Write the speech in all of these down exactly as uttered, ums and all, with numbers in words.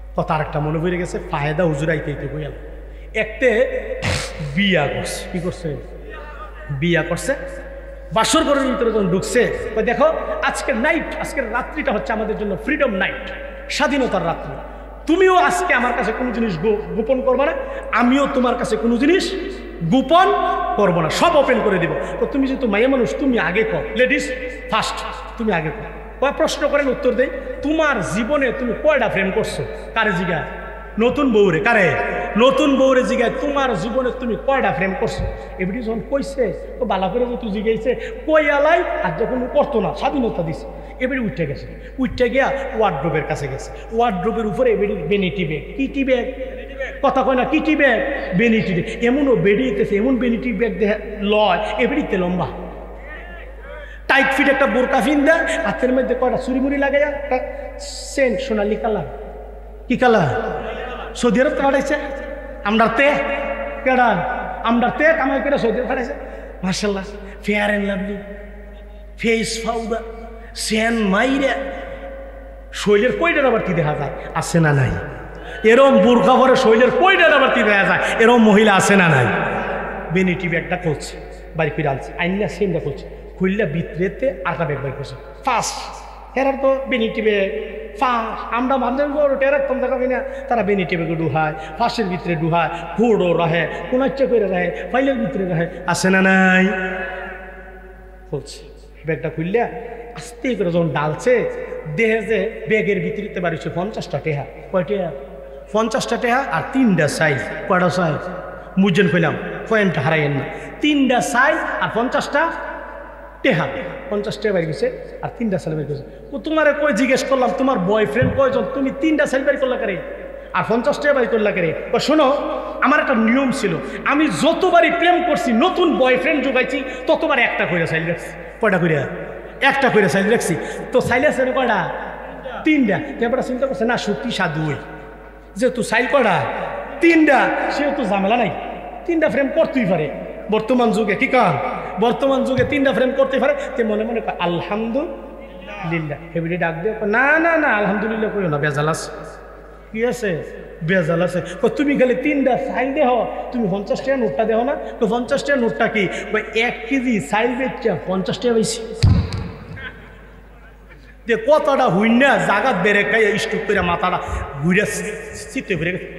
কত আরেকটা মনে পড়ে গেছে ফায়দা হুজুরাইতে বইয়াল একতে বিয়া করছে কি করছে বিয়া করছে বাসর ঘরের ভিতরে যখন ঢুকছে দেখো আজকের নাইট আজকের রাত্রিটা হচ্ছে আমাদের জন্য ফ্রিডম নাইট স্বাধীনতার রাত্রি তুমিও আজকে আমার কাছে কোনো জিনিস গোপন করবে না আমিও তোমার কাছে কোনো জিনিস গোপন করবো না সব ওপেন করে দিব তো তুমি যেহেতু মাইয়া মানুষ তুমি আগে কর লেডিস ফার্স্ট তুমি আগে কর কয় প্রশ্ন করেন উত্তর দেই তোমার জীবনে তুমি কয়টা প্রেম করছো কারে জিগায় নতুন বউরে কারে নতুন বউরে জিগায় তোমার জীবনে তুমি কয়টা প্রেম করছো এবারে যখন কইছে তো বালা করে যেহেতু জিগাইছে কই আলাই আর যখন করতো না স্বাধীনতা দিছে এবারে উঠে গেছে উঠে গিয়া ওয়ার্ড্রোবের কাছে গেছে ওয়ার্ড্রোবের উপরে এবারে বেনিটি ব্যাগ কি টি ব্যাগ কথা কয় না কি টি ব্যাগ বেনিটি ব্যাগ এমনও বেরিয়েতেছে এমন বেনিটি ব্যাগ দেখে লয় এবারিতে লম্বা টাইট ফিট একটা বোরকা ফিন দেয় হাতের মধ্যে কয়টা চুরিমুড়ি লাগে একটা সেন্ট সোনালি কালার কি কালার সৌদি আরব তো পাঠাইছে আমরা তে কেডা আমরা তে কামাই করে সৌদি আরব পাঠাইছে মার্শাল্লাহ Fair and Lovely face powder সেন মাইরে শৈলের কয়টার আবারটি দেখা যায় আছে না নাই এরম বোরকা পরে শৈলের কয়টার আবারটি দেখা যায় এরম মহিলা আছে না নাই বেনিটি ব্যাগটা খুলছে বাড়ি ফিরে আনছে আইনা সেনটা খুলছে খুললে ভিতরেতে আটা ব্যাগ বাই করছে ফার্স্ট এরার তো বেনিটি ব্যাগ ফার্স্ট আমরা ভাবছেন এরকম দেখাবি না তারা বেনিটি ব্যাগে ডুহায় ফার্স্টের ভিতরে ডুহায় ঘোড়ো রাহে কোন ইচ্ছা করে রাহে ফাইলের ভিতরে রাহে আসে না নাই খুলছে ব্যাগটা খুললে আস্তে করে যখন ডালছে দেহে যে ব্যাগের ভিতরিতে বাড়িছে পঞ্চাশটা টেহা কয় টেহা পঞ্চাশটা টেহা আর তিনটা সাইজ কয়টা সাইজ মুজেন কইলাম পয়েন্টটা হারাইয়েন না তিনটা সাইজ আর পঞ্চাশটা টেহা পঞ্চাশ টেহা বাড়ি গেছে আর তিনটা সাইল বাড়ি গেছে ও তোমার কই জিজ্ঞেস করলাম তোমার বয়ফ্রেন্ড কয়জন তুমি তিনটা সাইল বাড়ি করলা করে আর পঞ্চাশ টেহা বাড়ি করলা করে শোনো আমার একটা নিয়ম ছিল আমি যতবারই প্রেম করছি নতুন বয়ফ্রেন্ড জোগাইছি ততবার একটা করে সাইল রাখছি কয়টা করে একটা করে সাইল রাখছি তো সাইল আছে কয়টা তিনটা তারপরে চিন্তা করছে না সত্যি সাধু হই যেহেতু সাইল কয়টা তিনটা সেহেতু ঝামেলা নাই তিনটা ফ্রেম করতেই পারে বর্তমান যুগে কি কারণ বর্তমান যুগে তিনটা ফ্রেম করতে পারে তে মনে মনে আলহামদুলিল্লাহ হেবিডি ডাক দিয়ে না না না আলহামদুলিল্লাহ কইও না বেজাল আছে কি আছে বেজাল আছে তুমি খালি তিনটা সাইল দেহ তুমি পঞ্চাশ টাকা নোটটা দেহ না তো পঞ্চাশ টাকা নোটটা কি এক কেজি সাইল বেচা পঞ্চাশ টাকা বেশি যে কতটা হুইন না জাগাত বেড়ে খাই স্টুক করে মাথাটা ঘুরে চিত্তে ফিরে গেছে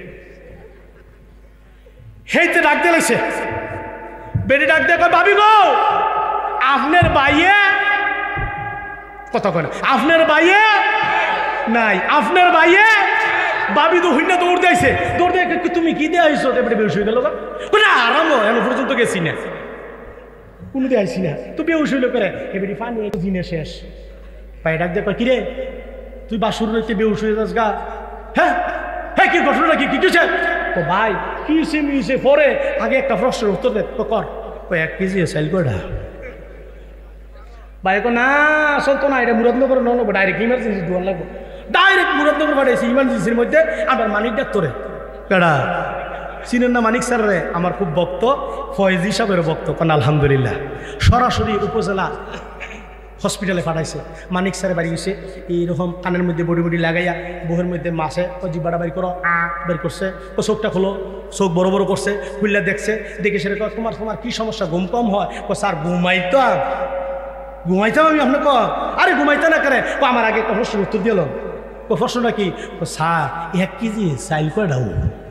হেইতে ডাক দিয়ে লাগছে বেড়ে ডাক দিয়ে ভাবি গো আপনার বাইয়ে কথা কয় না আপনার বাইয়ে নাই আপনার বাইয়ে বাবি তো হুইনা দৌড় দিয়েছে দৌড় দিয়ে তুমি কি দিয়ে আইসো এবারে বেউস হয়ে গেল না আরাম এখন পর্যন্ত গেছি না কোনো দিয়ে আইসি না তুই বেউস হইলে করে এবারে পানি জিনে শেষ পায়ে ডাক দিয়ে কিরে তুই বাসুর রইতে বেউস হয়ে যাস গা হ্যাঁ হ্যাঁ কি ঘটনা কি কিছু তো ভাই কি মিশে পরে আগে একটা প্রশ্নের উত্তর দে তো কর এক কেজি সাইল কয়টা ভাই না চলতো না এটা মুরাদনগর নব ডাইরেক্ট ইমার্জেন্সি দোয়ার লাগবো ডাইরেক্ট মুরাদনগর পাঠাইছি ইমার্জেন্সির মধ্যে আমার মানিক ডাক্তারে কেডা চিনেন না মানিক স্যার রে আমার খুব ভক্ত ফয়েজ হিসাবের ভক্ত কারণ আলহামদুলিল্লাহ সরাসরি উপজেলা হসপিটালে পাঠাইছে মানিক স্যারে বাড়ি গেছে এইরকম কানের মধ্যে বডি বডি লাগাইয়া বুহের মধ্যে মাসে ও জিব্বাটা বাড়ি করো আ বের করছে ও চোখটা খোলো চোখ বড় বড় করছে খুললে দেখছে দেখে সেরে তোমার তোমার কি সমস্যা ঘুম কম হয় ও স্যার ঘুমাইতাম ঘুমাইতাম আমি আপনার ক আরে ঘুমাইতে না করে ও আমার আগে একটা প্রশ্নের উত্তর দিল ও প্রশ্নটা কি ও স্যার এক কেজি সাইল করে দাও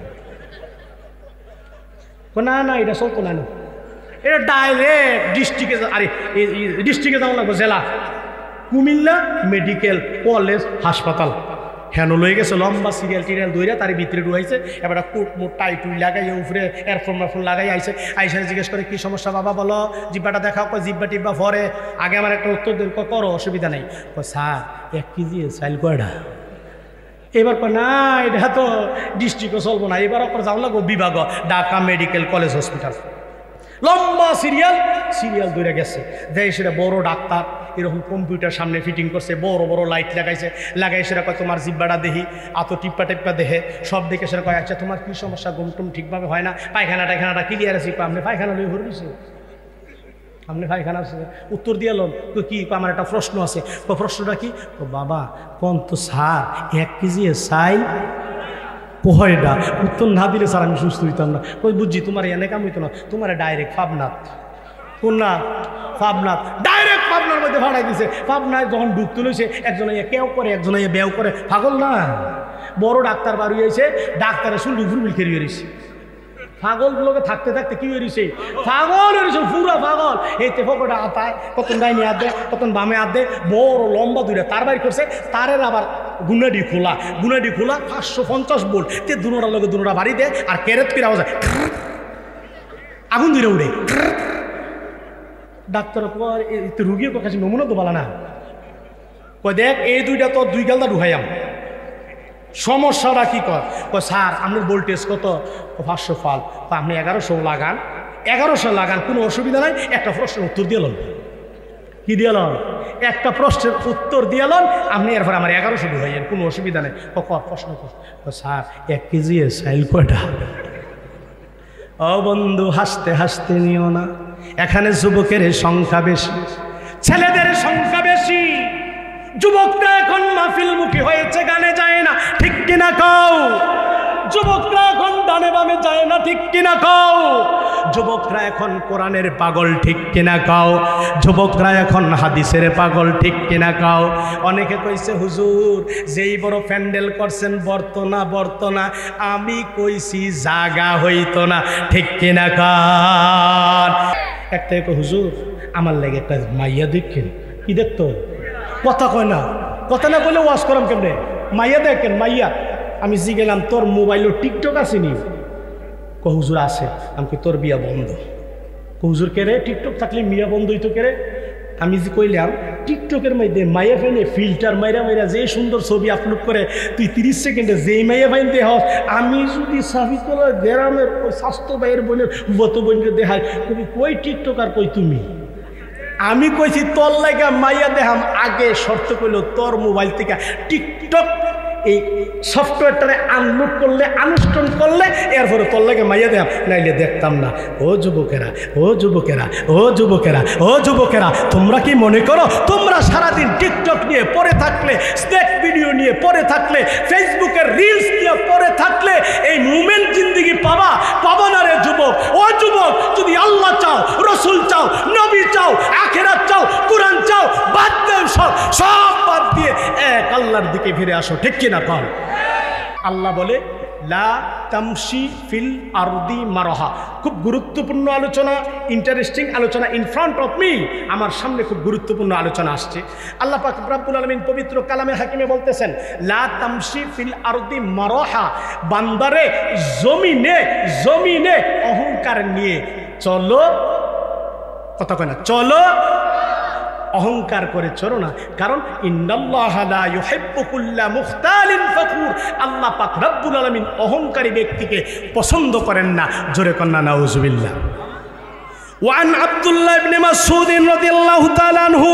না না এটা চলতো না এটা ডাইরেক্ট ডিস্ট্রিক্টে আরে ডিস্ট্রিক্টে যাওয়া লাগবো জেলা কুমিল্লা মেডিকেল কলেজ হাসপাতাল হ্যাঁ লয়ে গেছে লম্বা সিরিয়াল টিরিয়াল দইরা তার ভিতরে ঢুকাইছে এবার কোট মোট টাই টুই লাগাই উপরে এয়ারফোন মারফোন লাগাই আইসে আইসে জিজ্ঞেস করে কী সমস্যা বাবা বলো জিব্বাটা দেখাও কয় জিব্বা টিব্বা ভরে আগে আমার একটা উত্তর দিন করো অসুবিধা নেই স্যার এক কেজি সাইল কয়টা এবার কয় না এটা তো ডিস্ট্রিক্টও চলবো না এবার ওপর যাও লাগবো বিভাগ ঢাকা মেডিকেল কলেজ হসপিটাল লম্বা সিরিয়াল সিরিয়াল দৌড়ে গেছে দেয় সেটা বড় ডাক্তার এরকম কম্পিউটার সামনে ফিটিং করছে বড় বড় লাইট লাগাইছে লাগাই সেটা কয় তোমার জিব্বাটা দেখি এত টিপ্পা টিপ্পা দেখে সব দেখে সেটা কয় আচ্ছা তোমার কী সমস্যা ঘুম টুম ঠিকভাবে হয় না পায়খানা টায়খানাটা ক্লিয়ার আছে আপনি পায়খানা লই ভরে দিছে আপনি পায়খানা আছে উত্তর দিয়ে এলাম তো কি আমার একটা প্রশ্ন আছে তো প্রশ্নটা কি ও বাবা কোন তো স্যার এক কেজি সাইল পয়ডা উত্তর না দিলে স্যার আমি সুস্থ হইতাম না। ওই বুঝছি তোমার এনে কাম হইতো না, তোমার ডাইরেক্ট পাবনাথ। কোন না? পাবনাথ। ডাইরেক্ট পাবনার মধ্যে ভাড়াই দিছে। পাবনায় যখন ডুব তুলেছে একজন কেউ করে, একজন বেও করে। পাগল না? বড় ডাক্তার বাড়ি হয়েছে, ডাক্তারের শুনলু ফুরবিল খেয়ে বেরিয়েছে। পাগলগুলোকে থাকতে থাকতে কি বেরিয়েছে? পাগল বেরিয়েছে, পুরা পাগল। এই তেফকটা আতায়, কতন ডাইনি হাত দেয়, কতন বামে হাত দেয়, বড় লম্বা দুইটা তার বাড়ি করছে। তারের আবার গুনাডি খোলা, গুনাডি খোলা পাঁচশো পঞ্চাশ বোল্ট। তে দুনোটার লোকে দুনোটা বাড়ি দেয় আর কেরেত করে আওয়াজ আগুন ধরে উড়ে। ডাক্তার রুগীর কাছে নমুনা তো বলা না, কয় দেখ এই দুইটা তো দুই গালদা ঢুকাইয়াম, সমস্যাটা কি কর? কয় স্যার আপনার ভোল্টেজ কত? পাঁচশো ফাল। আপনি এগারোশো লাগান, এগারোশো লাগান, কোনো অসুবিধা নাই। একটা প্রশ্নের উত্তর দিয়ে লন। কি দিয়ে লন? একটা প্রশ্নের উত্তর দিয়ে লন, আপনি এরপর আমার এগারোশো ঢুকাইয়েন, কোনো অসুবিধা নেই। কর প্রশ্ন কর। স্যার এক কেজি সাইল কয়টা? ও বন্ধু হাসতে হাসতে নিও না, এখানে যুবকের সংখ্যা বেশি, ছেলেদের সংখ্যা বেশি। যুবকরা এখন মাহফিলমুখী হয়েছে, গানে যায় না, ঠিক কিনা কও? যুবকরা এখন ডানে বামে যায় না, ঠিক কিনা কও? যুবকরা এখন কোরআনের পাগল, ঠিক কিনা কও? যুবকরা এখন হাদিসের পাগল, ঠিক কিনা কও? অনেকে কইছে হুজুর যেই বড় প্যান্ডেল করছেন বর্তনা বর্তনা, আমি কইছি জাগা হইতো না, ঠিক কিনা কন? একটা এক হুজুর আমার লাগে একটা মাইয়া দেখেন। কি দেখতো? কথা কয় না, কথা না কইলে ওয়াশ করাম কেমনে? মাইয়া দেখেন মাইয়া। আমি জি গেলাম তোর মোবাইলের টিকটক আসেনি? ক হুজুর আছে। আমি তোর বিয়া বন্ধ। ক হুজুর কেরে? টিকটক থাকলে মিয়া বন্ধ হইতো কেরে? আমি যে কইলাম টিকটকের মধ্যে মাইয়া ফাইনে ফিল্টার মাইরা মাইরা যে সুন্দর ছবি আপলোড করে, তুই তিরিশ সেকেন্ডে যেই মাইয়া ফাইন দেহ, আমি যদি সাফিতলা গ্রামের ওই স্বাস্থ্য ভাইয়ের বোনের বত বোনকে দেখাই, তুমি কই টিকটক আর কই তুমি? আমি কইছি তোর লাগা মাইয়া দেখাম, আগে শর্ত কইল তোর মোবাইল থেকে টিকটক এই সফটওয়্যারটারে আনলোড করলে, আনুষ্ঠান করলে এরপরে তোর লাগে মাইয়া দেখাম, নাইলে দেখতাম না। ও যুবকেরা, ও যুবকেরা, ও যুবকেরা, ও যুবকেরা, তোমরা কি মনে করো তোমরা সারাদিন টিকটক নিয়ে পড়ে থাকলে, স্ন্যাক ভিডিও নিয়ে পড়ে থাকলে, ফেসবুকের রিলস নিয়ে পড়ে থাকলে এই মুমেন্ট জিন্দিগি পাবা? পাবা না রে যুবক। ও যুবক, যদি আল্লাহ চাও, রসুল চাও, নবী চাও, আখিরাত চাও, কুরআন চাও, বাদ দাও সব, সব বাদ দিয়ে এক আল্লাহর দিকে ফিরে আসো, ঠিক কিনা কন? আল্লাহ বলে লা তামশি ফিল আরদি মারহা। খুব গুরুত্বপূর্ণ আলোচনা, ইন্টারেস্টিং আলোচনা ইন ফ্রন্ট অফ মি। আমার সামনে খুব গুরুত্বপূর্ণ আলোচনা আসছে। আল্লাহ পাক রব্বুল আলামিন পবিত্র কালামে হাকিমে বলতেছেন লা তামশি ফিল আরদি মারহা, বান্দারে জমিনে জমিনে অহংকার নিয়ে চলো, কথা কয় না, চলো অহংকার করে চলো না। কারণ ইন্নাল্লাহা লা ইউহিব্বু কুল্লা মুখতালিন ফাখুর, আল্লাহ পাক রব্বুল আলামিন অহংকারী ব্যক্তিকে পছন্দ করেন না। জোরে কন্না নাউজুবিল্লাহ। ওয়ান আব্দুল্লাহ ইবনে মাসউদ রাদিয়াল্লাহু তাআলা আনহু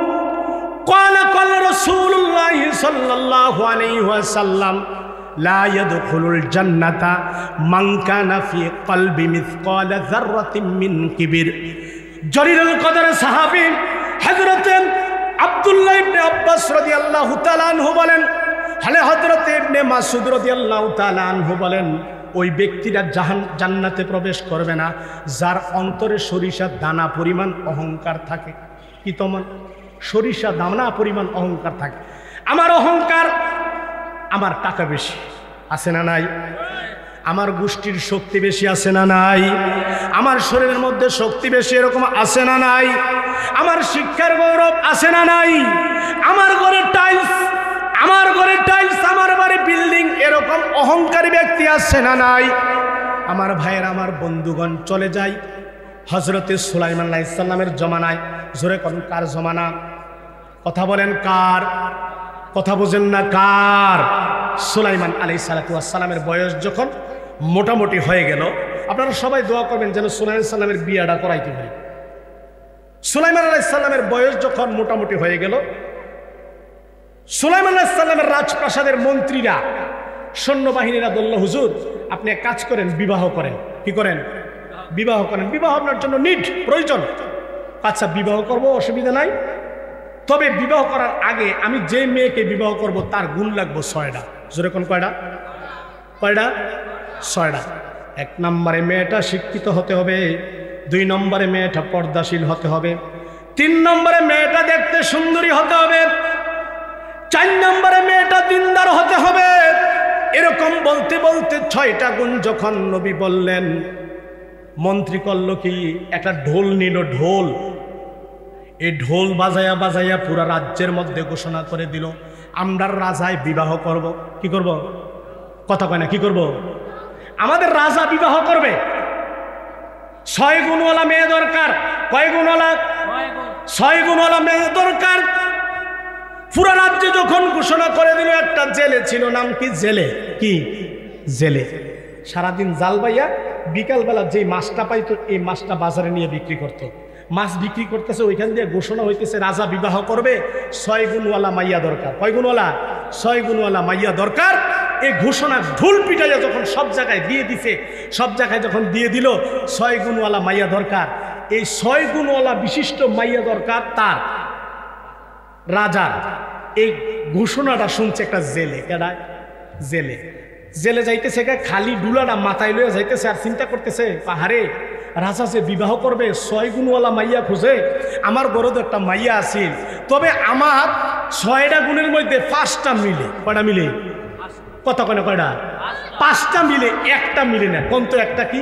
قال قال رسول الله صلى الله عليه وسلم لا يدخل الجنة من كان في قلب مثقال ذرة من كبر। জলিলুল কদর সাহাবী হযরত আব্দুল্লাহ ইবনে আব্বাস রাদিয়াল্লাহু তাআলা আনহু বলেন, হলে হযরত ইবনে মাসউদ রাদিয়াল্লাহু তাআলা আনহু বলেন, ওই ব্যক্তিরা জাহান জান্নাতে প্রবেশ করবে না যার অন্তরে সরিষা দানা পরিমাণ অহংকার থাকে। কি তোমার? সরিষা দানা পরিমাণ অহংকার থাকে। আমার অহংকার, আমার টাকা বেশি আছে না নাই? আমার গোষ্ঠীর শক্তি বেশি আছে না নাই? আমার শরীরের মধ্যে শক্তি বেশি এরকম আছে না নাই? আমার শিক্ষার গৌরব আছে না নাই? আমার ঘরে টাইলস, আমার ঘরে টাইলস, আমার বাড়ি বিল্ডিং, এরকম অহংকারী ব্যক্তি আছে না নাই? আমার ভাইয়ের, আমার বন্ধুগণ, চলে যাই হযরতে সুলাইমান আলাইহিস সালামের জমানায়। জোরে কোন কার জমানা? কথা বলেন কার? কথা বুঝেন না কার? সুলাইমান আলাইহিস সালামের বয়স যখন মোটামুটি হয়ে গেল, আপনারা সবাই দোয়া করবেন যেন সুলাইমান সালামের বিয়াটা করাইতে পারি। সুলাইমান আলাইহিস সালামের বয়স যখন মোটামুটি হয়ে গেল, সুলাইমান আলাইহিস সালামের রাজপ্রাসাদের মন্ত্রীরা, সৈন্যবাহিনীরা বলল, হুজুর আপনি এক কাজ করেন, বিবাহ করেন। কি করেন? বিবাহ করেন। বিবাহ আপনার জন্য নিড, প্রয়োজন। আচ্ছা বিবাহ করব, অসুবিধা নাই, তবে বিবাহ করার আগে আমি যে মেয়েকে বিবাহ করব তার গুণ লাগবো ছয়টা। জোরে কোন কয়টা? কয়টা? ছয়টা। এক নম্বরে মেয়েটা শিক্ষিত হতে হবে, দুই নম্বরে মেয়েটা পর্দাশীল হতে হবে, তিন নম্বরে মেয়েটা দেখতে সুন্দরী হতে হবে, চার নম্বরে মেয়েটা দিনদার হতে হবে। এরকম বলতে বলতে ছয়টা গুণ যখন নবী বললেন, মন্ত্রী করল কি, একটা ঢোল নিল, ঢোল। এই ঢোল বাজায়া বাজায়া পুরা রাজ্যের মধ্যে ঘোষণা করে দিল, আমরা রাজায় বিবাহ করব। কি করব? কথা কয় না, কি করব? আমাদের রাজা বিবাহ করবে। ছয় গুণওয়ালা মেয়ে দরকার। কয় গুণওয়ালা? ছয় গুণওয়ালা মেয়ে দরকার। পুরা রাজ্যে যখন ঘোষণা করে দিল, একটা জেলে ছিল, নাম কি? জেলে। কি? জেলে। সারাদিন জাল বাইয়া বিকালবেলা যেই মাছটা পাইতো এই মাছটা বাজারে নিয়ে বিক্রি করতো। মাছ বিক্রি করতেছে, ওইখান দিয়ে ঘোষণা হইতেছে রাজা বিবাহ করবে, ছয় গুণওয়ালা মাইয়া দরকার। কয় গুণওয়ালা? ছয় গুণওয়ালা মাইয়া দরকার। এই ঘোষণা ঢোল পিটাইয়া যখন সব জায়গায় দিয়ে দিছে, সব জায়গায় যখন দিয়ে দিল ছয় গুণওয়ালা মাইয়া দরকার, এই ছয় গুণওয়ালা বিশিষ্ট মাইয়া দরকার তার রাজার। এই ঘোষণাটা শুনছে একটা জেলে। কেডা? জেলে। জেলে যাইতেছে, খালি ডুলাটা মাথায় লইয়া যাইতেছে, আর চিন্তা করতেছে, পাহাড়ে রাজা যে বিবাহ করবে, ছয় গুণওয়ালা মাইয়া খুঁজে। আমার গরদ একটা মাইয়া আছিল, তবে আমার ছয়টা গুণের মধ্যে পাঁচটা মিলে। কয়টা মিলে? কত কেন? কয়টা? পাঁচটা মিলে, একটা মিলে না। কোন? তো একটা কি?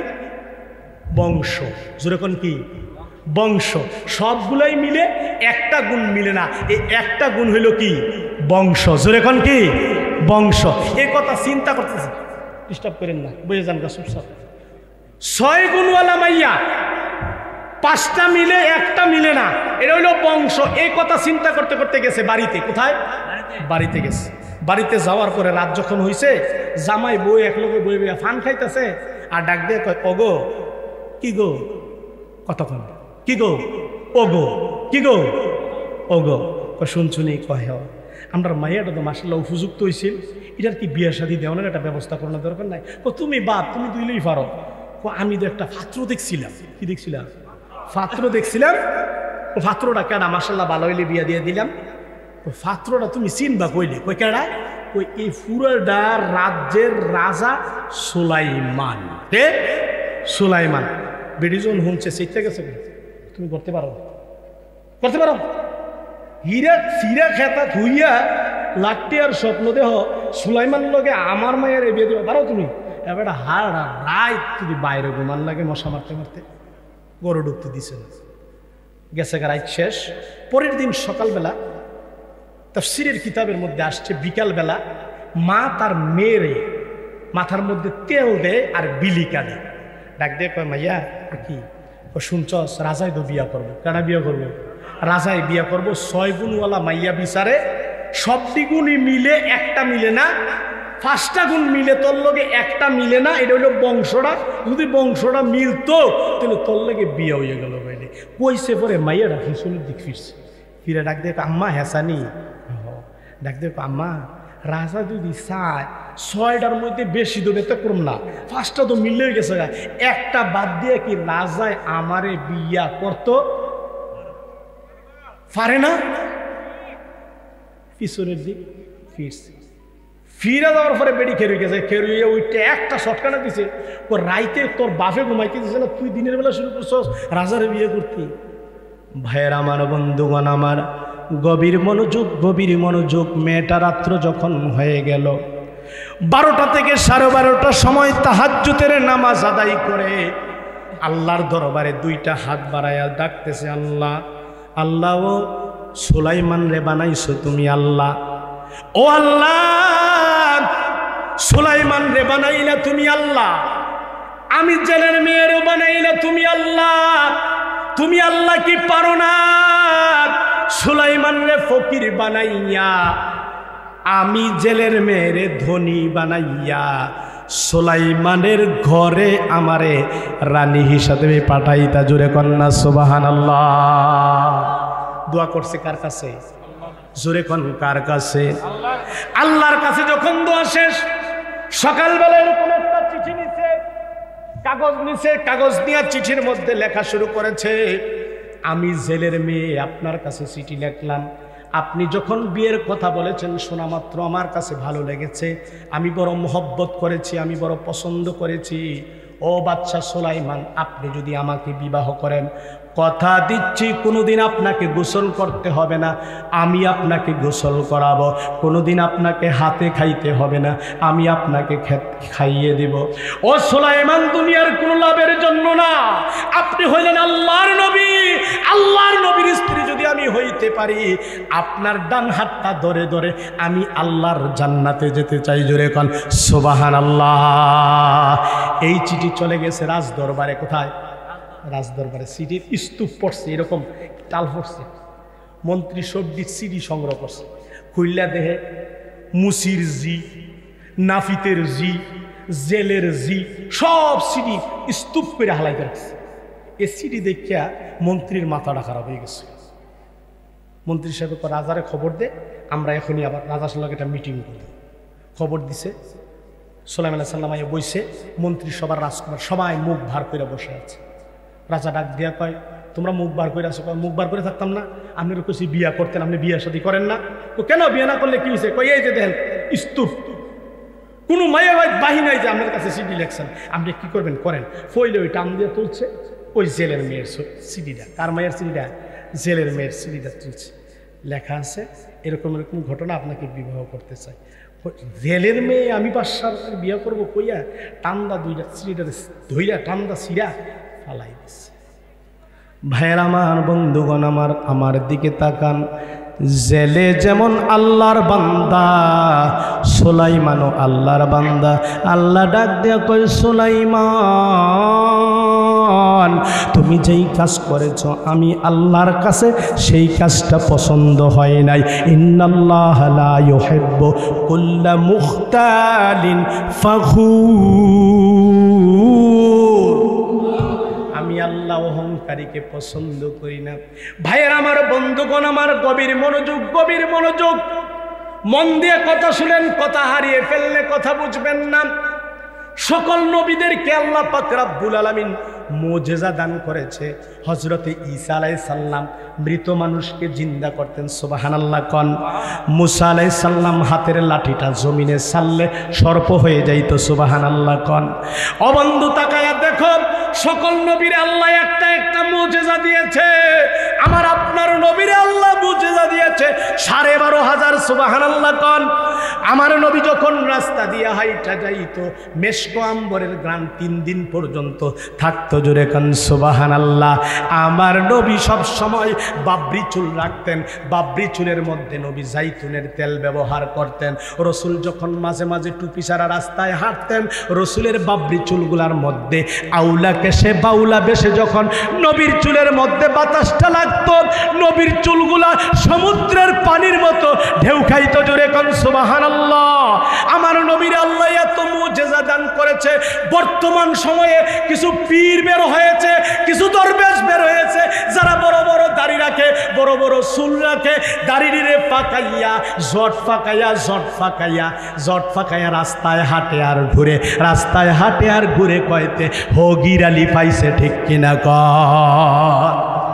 বংশ। জোরে কোন? কি? বংশ। সবগুলাই মিলে, একটা গুণ মিলে না। এই একটা গুণ হইল কি? বংশ। জোরে কোন? কি? বংশ। এই কথা চিন্তা করতেছে, ডিস্টার্ব করেন না, বুঝে যান গা সব। ছয় গুণওয়ালা মাইয়া, পাঁচটা মিলে, একটা মিলে না, এটা হইল বংশ। এই কথা চিন্তা করতে করতে গেছে বাড়িতে। কোথায়? বাড়িতে গেছে। বাড়িতে যাওয়ার পরে রাত যখন হইছে, জামাই বই একলগে বই বইয়া ফান খাইতেছে, আর ডাক দিয়ে কয়, ওগো। কি গো? কতক্ষণ? কি গো? ওগো। কি গো? ওগো। শুনছুনি? কয় হ, আমরা মাইয়াটা তো মাসাল্লাহ উপযুক্ত হয়েছিল, এটার কি বিয়ে শাদী দেওয়ানোর একটা ব্যবস্থা করানোর দরকার নাই? ও তুমি বাপ, তুমি দুইলেই পারো। আমি তো একটা পাত্র দেখছিলাম। কি দেখছিলাম? পাত্র দেখছিলাম। ও পাত্রটা কেডা? মাসাল্লাহ ভালো হইলে বিয়া দিয়ে দিলাম। ওই পাত্রটা তুমি চিনবা কইলে? কই কেডা? ওই এই পুরোটা রাজ্যের রাজা সুলাইমান। হে সুলাইমান। বেডিজন হুনছে, শিখতে গেছে। তুমি করতে পারো? করতে পারো? হীরা চিরা খেতা ধুইয়া লাট্টি আর স্বপ্ন দেহ সুলাইমান লগে আমার মায়ের বিয়ে দেওয়া পারো তুমি? এবার হার রাত যদি বাইরে ঘুমান লাগে মশা মারতে মারতে, গরু ঢুকতে দিছে না। গেছে রাত শেষ। পরের দিন সকালবেলা তাফসীরের কিতাবের মধ্যে আসছে, বিকালবেলা মা তার মেয়েরে মাথার মধ্যে তেল দেয় আর বিলি কাঁদে। ডাক দিয়ে কয়, মাইয়া কি ও শুনছস? রাজাই তো বিয়া করবো। কেনা বিয়া করবো? রাজাই বিয়া করবো। ছয় গুণওয়ালা মাইয়া বিচারে, সবটি গুণই মিলে, একটা মিলে না। পাঁচটা গুণ মিলে, তোর লগে একটা মিলে না। এটা হইলো বংশটা। যদি বংশটা মিলতো তাহলে তোর লগে বিয়া হয়ে গেল। বাইরে কইছে পরে মাইয়াটা পিছনের দিক ফিরছে, ফিরে ডাক দিয়ে আম্মা হেসানি। ডাক দিয়ে আম্মা, রাজা যদি চায় ছয়টার মধ্যে বেশি দেবে তো করুন না, পাঁচটা তো মিলে গেছে, একটা বাদ দিয়ে কি রাজায় আমারে বিয়া করতো পারে না? পিছনের দিক ফিরছে। ফিরে যাওয়ার পরে বেড়ি খেয়ে গেছে, খেয়ে ওইটা একটা শটকানা দিছে। ও রাইতে তোর বাপে ঘুমাইতে দিছে না, তুই দিনের বেলা শুরু করছস রাজারে বিয়ে করতি। ভাইয়ের আমার, বন্ধুগণ আমার, গভীর মনোযোগ, গভীর মনোযোগ। মেয়েটা রাত্র যখন হয়ে গেল, বারোটা থেকে সাড়ে বারোটার সময় তাহাজ্জুদের নামাজ আদায় করে আল্লাহর দরবারে দুইটা হাত বাড়াইয়া ডাকতেছে, আল্লাহ, আল্লাহ, ও সুলাইমান রে বানাইছো তুমি আল্লাহ। ও আল্লাহ, সুলাইমান রে বানাইলা তুমি আল্লাহ। আমি জেলের মেয়েরও বানাইলা তুমি আল্লাহ। তুমি আল্লাহ কি পারো না সুলাইমান রে ফকির বানাইয়া আমি জেলের মেয়েরে ধনী বানাইয়া সুলাইমানের ঘরে আমারে রানী হিসাবে পাঠাইতা? জোরে কন্যা সুবহানাল্লাহ। দোয়া করছে কার কাছে? জোরে কোন কার কাছে? আল্লাহর কাছে। যখন দোয়া শেষ, সকালবেলা এরকম একটা চিঠি নিছে, কাগজ নিছে, কাগজ নিয়ে চিঠির মধ্যে লেখা শুরু করেছে, আমি জেলের মেয়ে আপনার কাছে চিঠি লিখলাম, আপনি যখন বিয়ের কথা বলেছেন শোনা মাত্র আমার কাছে ভালো লেগেছে, আমি বড় মোহব্বত করেছি, আমি বড় পছন্দ করেছি। ও বাদশা সুলাইমান, আপনি যদি আমাকে বিবাহ করেন, কথা দিচ্ছি কোনোদিন আপনাকে গোসল করতে হবে না, আমি আপনাকে গোসল করাবো। কোনোদিন আপনাকে হাতে খাইতে হবে না, আমি আপনাকে খাইয়ে দেব। ও সুলাইমান, দুনিয়ার কোনো লাভের জন্য না, আপনি হইলেন আল্লাহর নবী। আল্লাহর নবীর স্ত্রী যদি আমি হইতে পারি, আপনার ডান হাতটা ধরে ধরে আমি আল্লাহর জান্নাতে যেতে চাই। জোরে কোন সুবহানাল্লাহ। এই চিঠি চলে গেছে রাজ দরবারে। কোথায়? রাজ দরবারে। সিটির স্তূপ পড়ছে, এরকম টাল পড়ছে। মন্ত্রী সবজি সিডি সংগ্রহ করছে, খুললা দেহে মুসির জি, নাফিতের জি, জেলের জি, সব সিডি স্তূপ করে হালাইতে রাখছে। এ সিডি দেখিয়া মন্ত্রীর মাথাটা খারাপ হয়ে গেছে। মন্ত্রী সাহেব রাজারে খবর দে, আমরা এখনই আবার রাজার সঙ্গে একটা মিটিং করি। খবর দিছে। সুলাইমান আলাইহিস সালাম আইয়া বইছে, মন্ত্রী সবার রাজকুমার সবাই মুখ ভার করে বসে আছে। রাজা ডাক দিয়া কয়, তোমরা মুখ বার করে আসো। মুখ বার করে থাকতাম না, আপনি কিছু বিয়া করতেন, আপনি বিয়া শাদী করেন না। তো কেন বিয়া না করলে কি হয়েছে? কই এই যে দেখেন স্তূপ, কোনো মায়ের বাহি নাই যে আপনার কাছে সিডি লেখছেন, আপনি কি করবেন করেন। ফইলে ওই টান দিয়ে তুলছে, ওই জেলের মেয়ের সিডিটা। কার মায়ের সিডিটা? জেলের মেয়ের সিডিটা তুলছে। লেখা আছে এরকম এরকম ঘটনা, আপনাকে বিবাহ করতে চাই। জেলের মেয়ে আমি বাদশার বিয়া করবো কইয়া টান্দা দুইটা সিডিটা ধইরা টান্দা সিরা ফালাই দিচ্ছে। ভাইয়ের আমার, বন্ধুগণ আমার, আমার দিকে তাকান। জেলে যেমন আল্লাহর বান্দা, সুলাইমানও আল্লাহর বান্দা। আল্লাহ ডাক দেয়া কই, সুলাইমান তুমি যেই কাজ করেছ আমি আল্লাহর কাছে সেই কাজটা পছন্দ হয় নাই। ইন্নাল্লাহা লা ইউহিব্বু কুল্লা মুখতালিন ফাখুর। আমি আল্লাহ অহংকারীকে পছন্দ করি না। ভাইয়ের আমার, বন্ধুগণ আমার, গভীর মনোযোগ, গভীর মনোযোগ, মন দিয়ে কথা শুনেন। কথা হারিয়ে ফেললে কথা বুঝবেন না। সকল নবীদেরকে আল্লাহ পাক রব্বুল আলামিন মুজিজা দান করেছে। হযরতে ঈসা আলাইহিস সালাম মৃত মানুষকে জিন্দা করতেন। সুবহানাল্লাহ কোন। মুসা আলাইহিস সালাম হাতের লাঠিটা জমিনে ছাড়লে সর্প হয়ে যাইত। সুবহানাল্লাহ কোন। ও বন্ধু, তাকায়া দেখো, সকল নবীরে আল্লাহ একটা একটা মুজিজা দিয়েছে। আমার আপনার নবীরে আল্লাহ মুজিজা দিয়েছে সাড়ে বারো হাজার। সুবহানাল্লাহ কোন। আমার নবী যখন রাস্তা দিয়ে হাইটা যাইতো, মেশকো আম্বরের গ্রাম তিন দিন পর্যন্ত থাকতো। জোরে কান সুবহানাল্লাহ। আমার নবী সব সময় বাবরি চুল রাখতেন। বাবরি চুলের মধ্যে নবী জাইতুনের তেল ব্যবহার করতেন। রসুল যখন মাঝে মাঝে টুপি ছাড়া রাস্তায় হাঁটতেন, রসুলের বাবরি চুলগুলার মধ্যে আউলা কেশে বাউলা বেশে যখন নবীর চুলের মধ্যে বাতাসটা লাগতো, নবীর চুলগুলা সমুদ্রের পানির মতো ঢেউ খাইতো। জোরে কান সুবহানাল্লাহ। আমার নবীর আল্লাহ এত মুজিজা দান করেছে। বর্তমান সময়ে কিছু পীর বের হয়েছে, কিছু দরবেশ বের হয়েছে, যারা বড় বড় দাড়ি রাখে, বড় বড় চুল রাখে, দাড়িরে পাকাইয়া জট ফাঁকাইয়া জট ফাঁকাইয়া জট ফাঁকাইয়া রাস্তায় হাঁটে আর ঘুরে, রাস্তায় হাঁটে আর ঘুরে কয়তে হগির আলী পাইছে। ঠিক কিনা কর?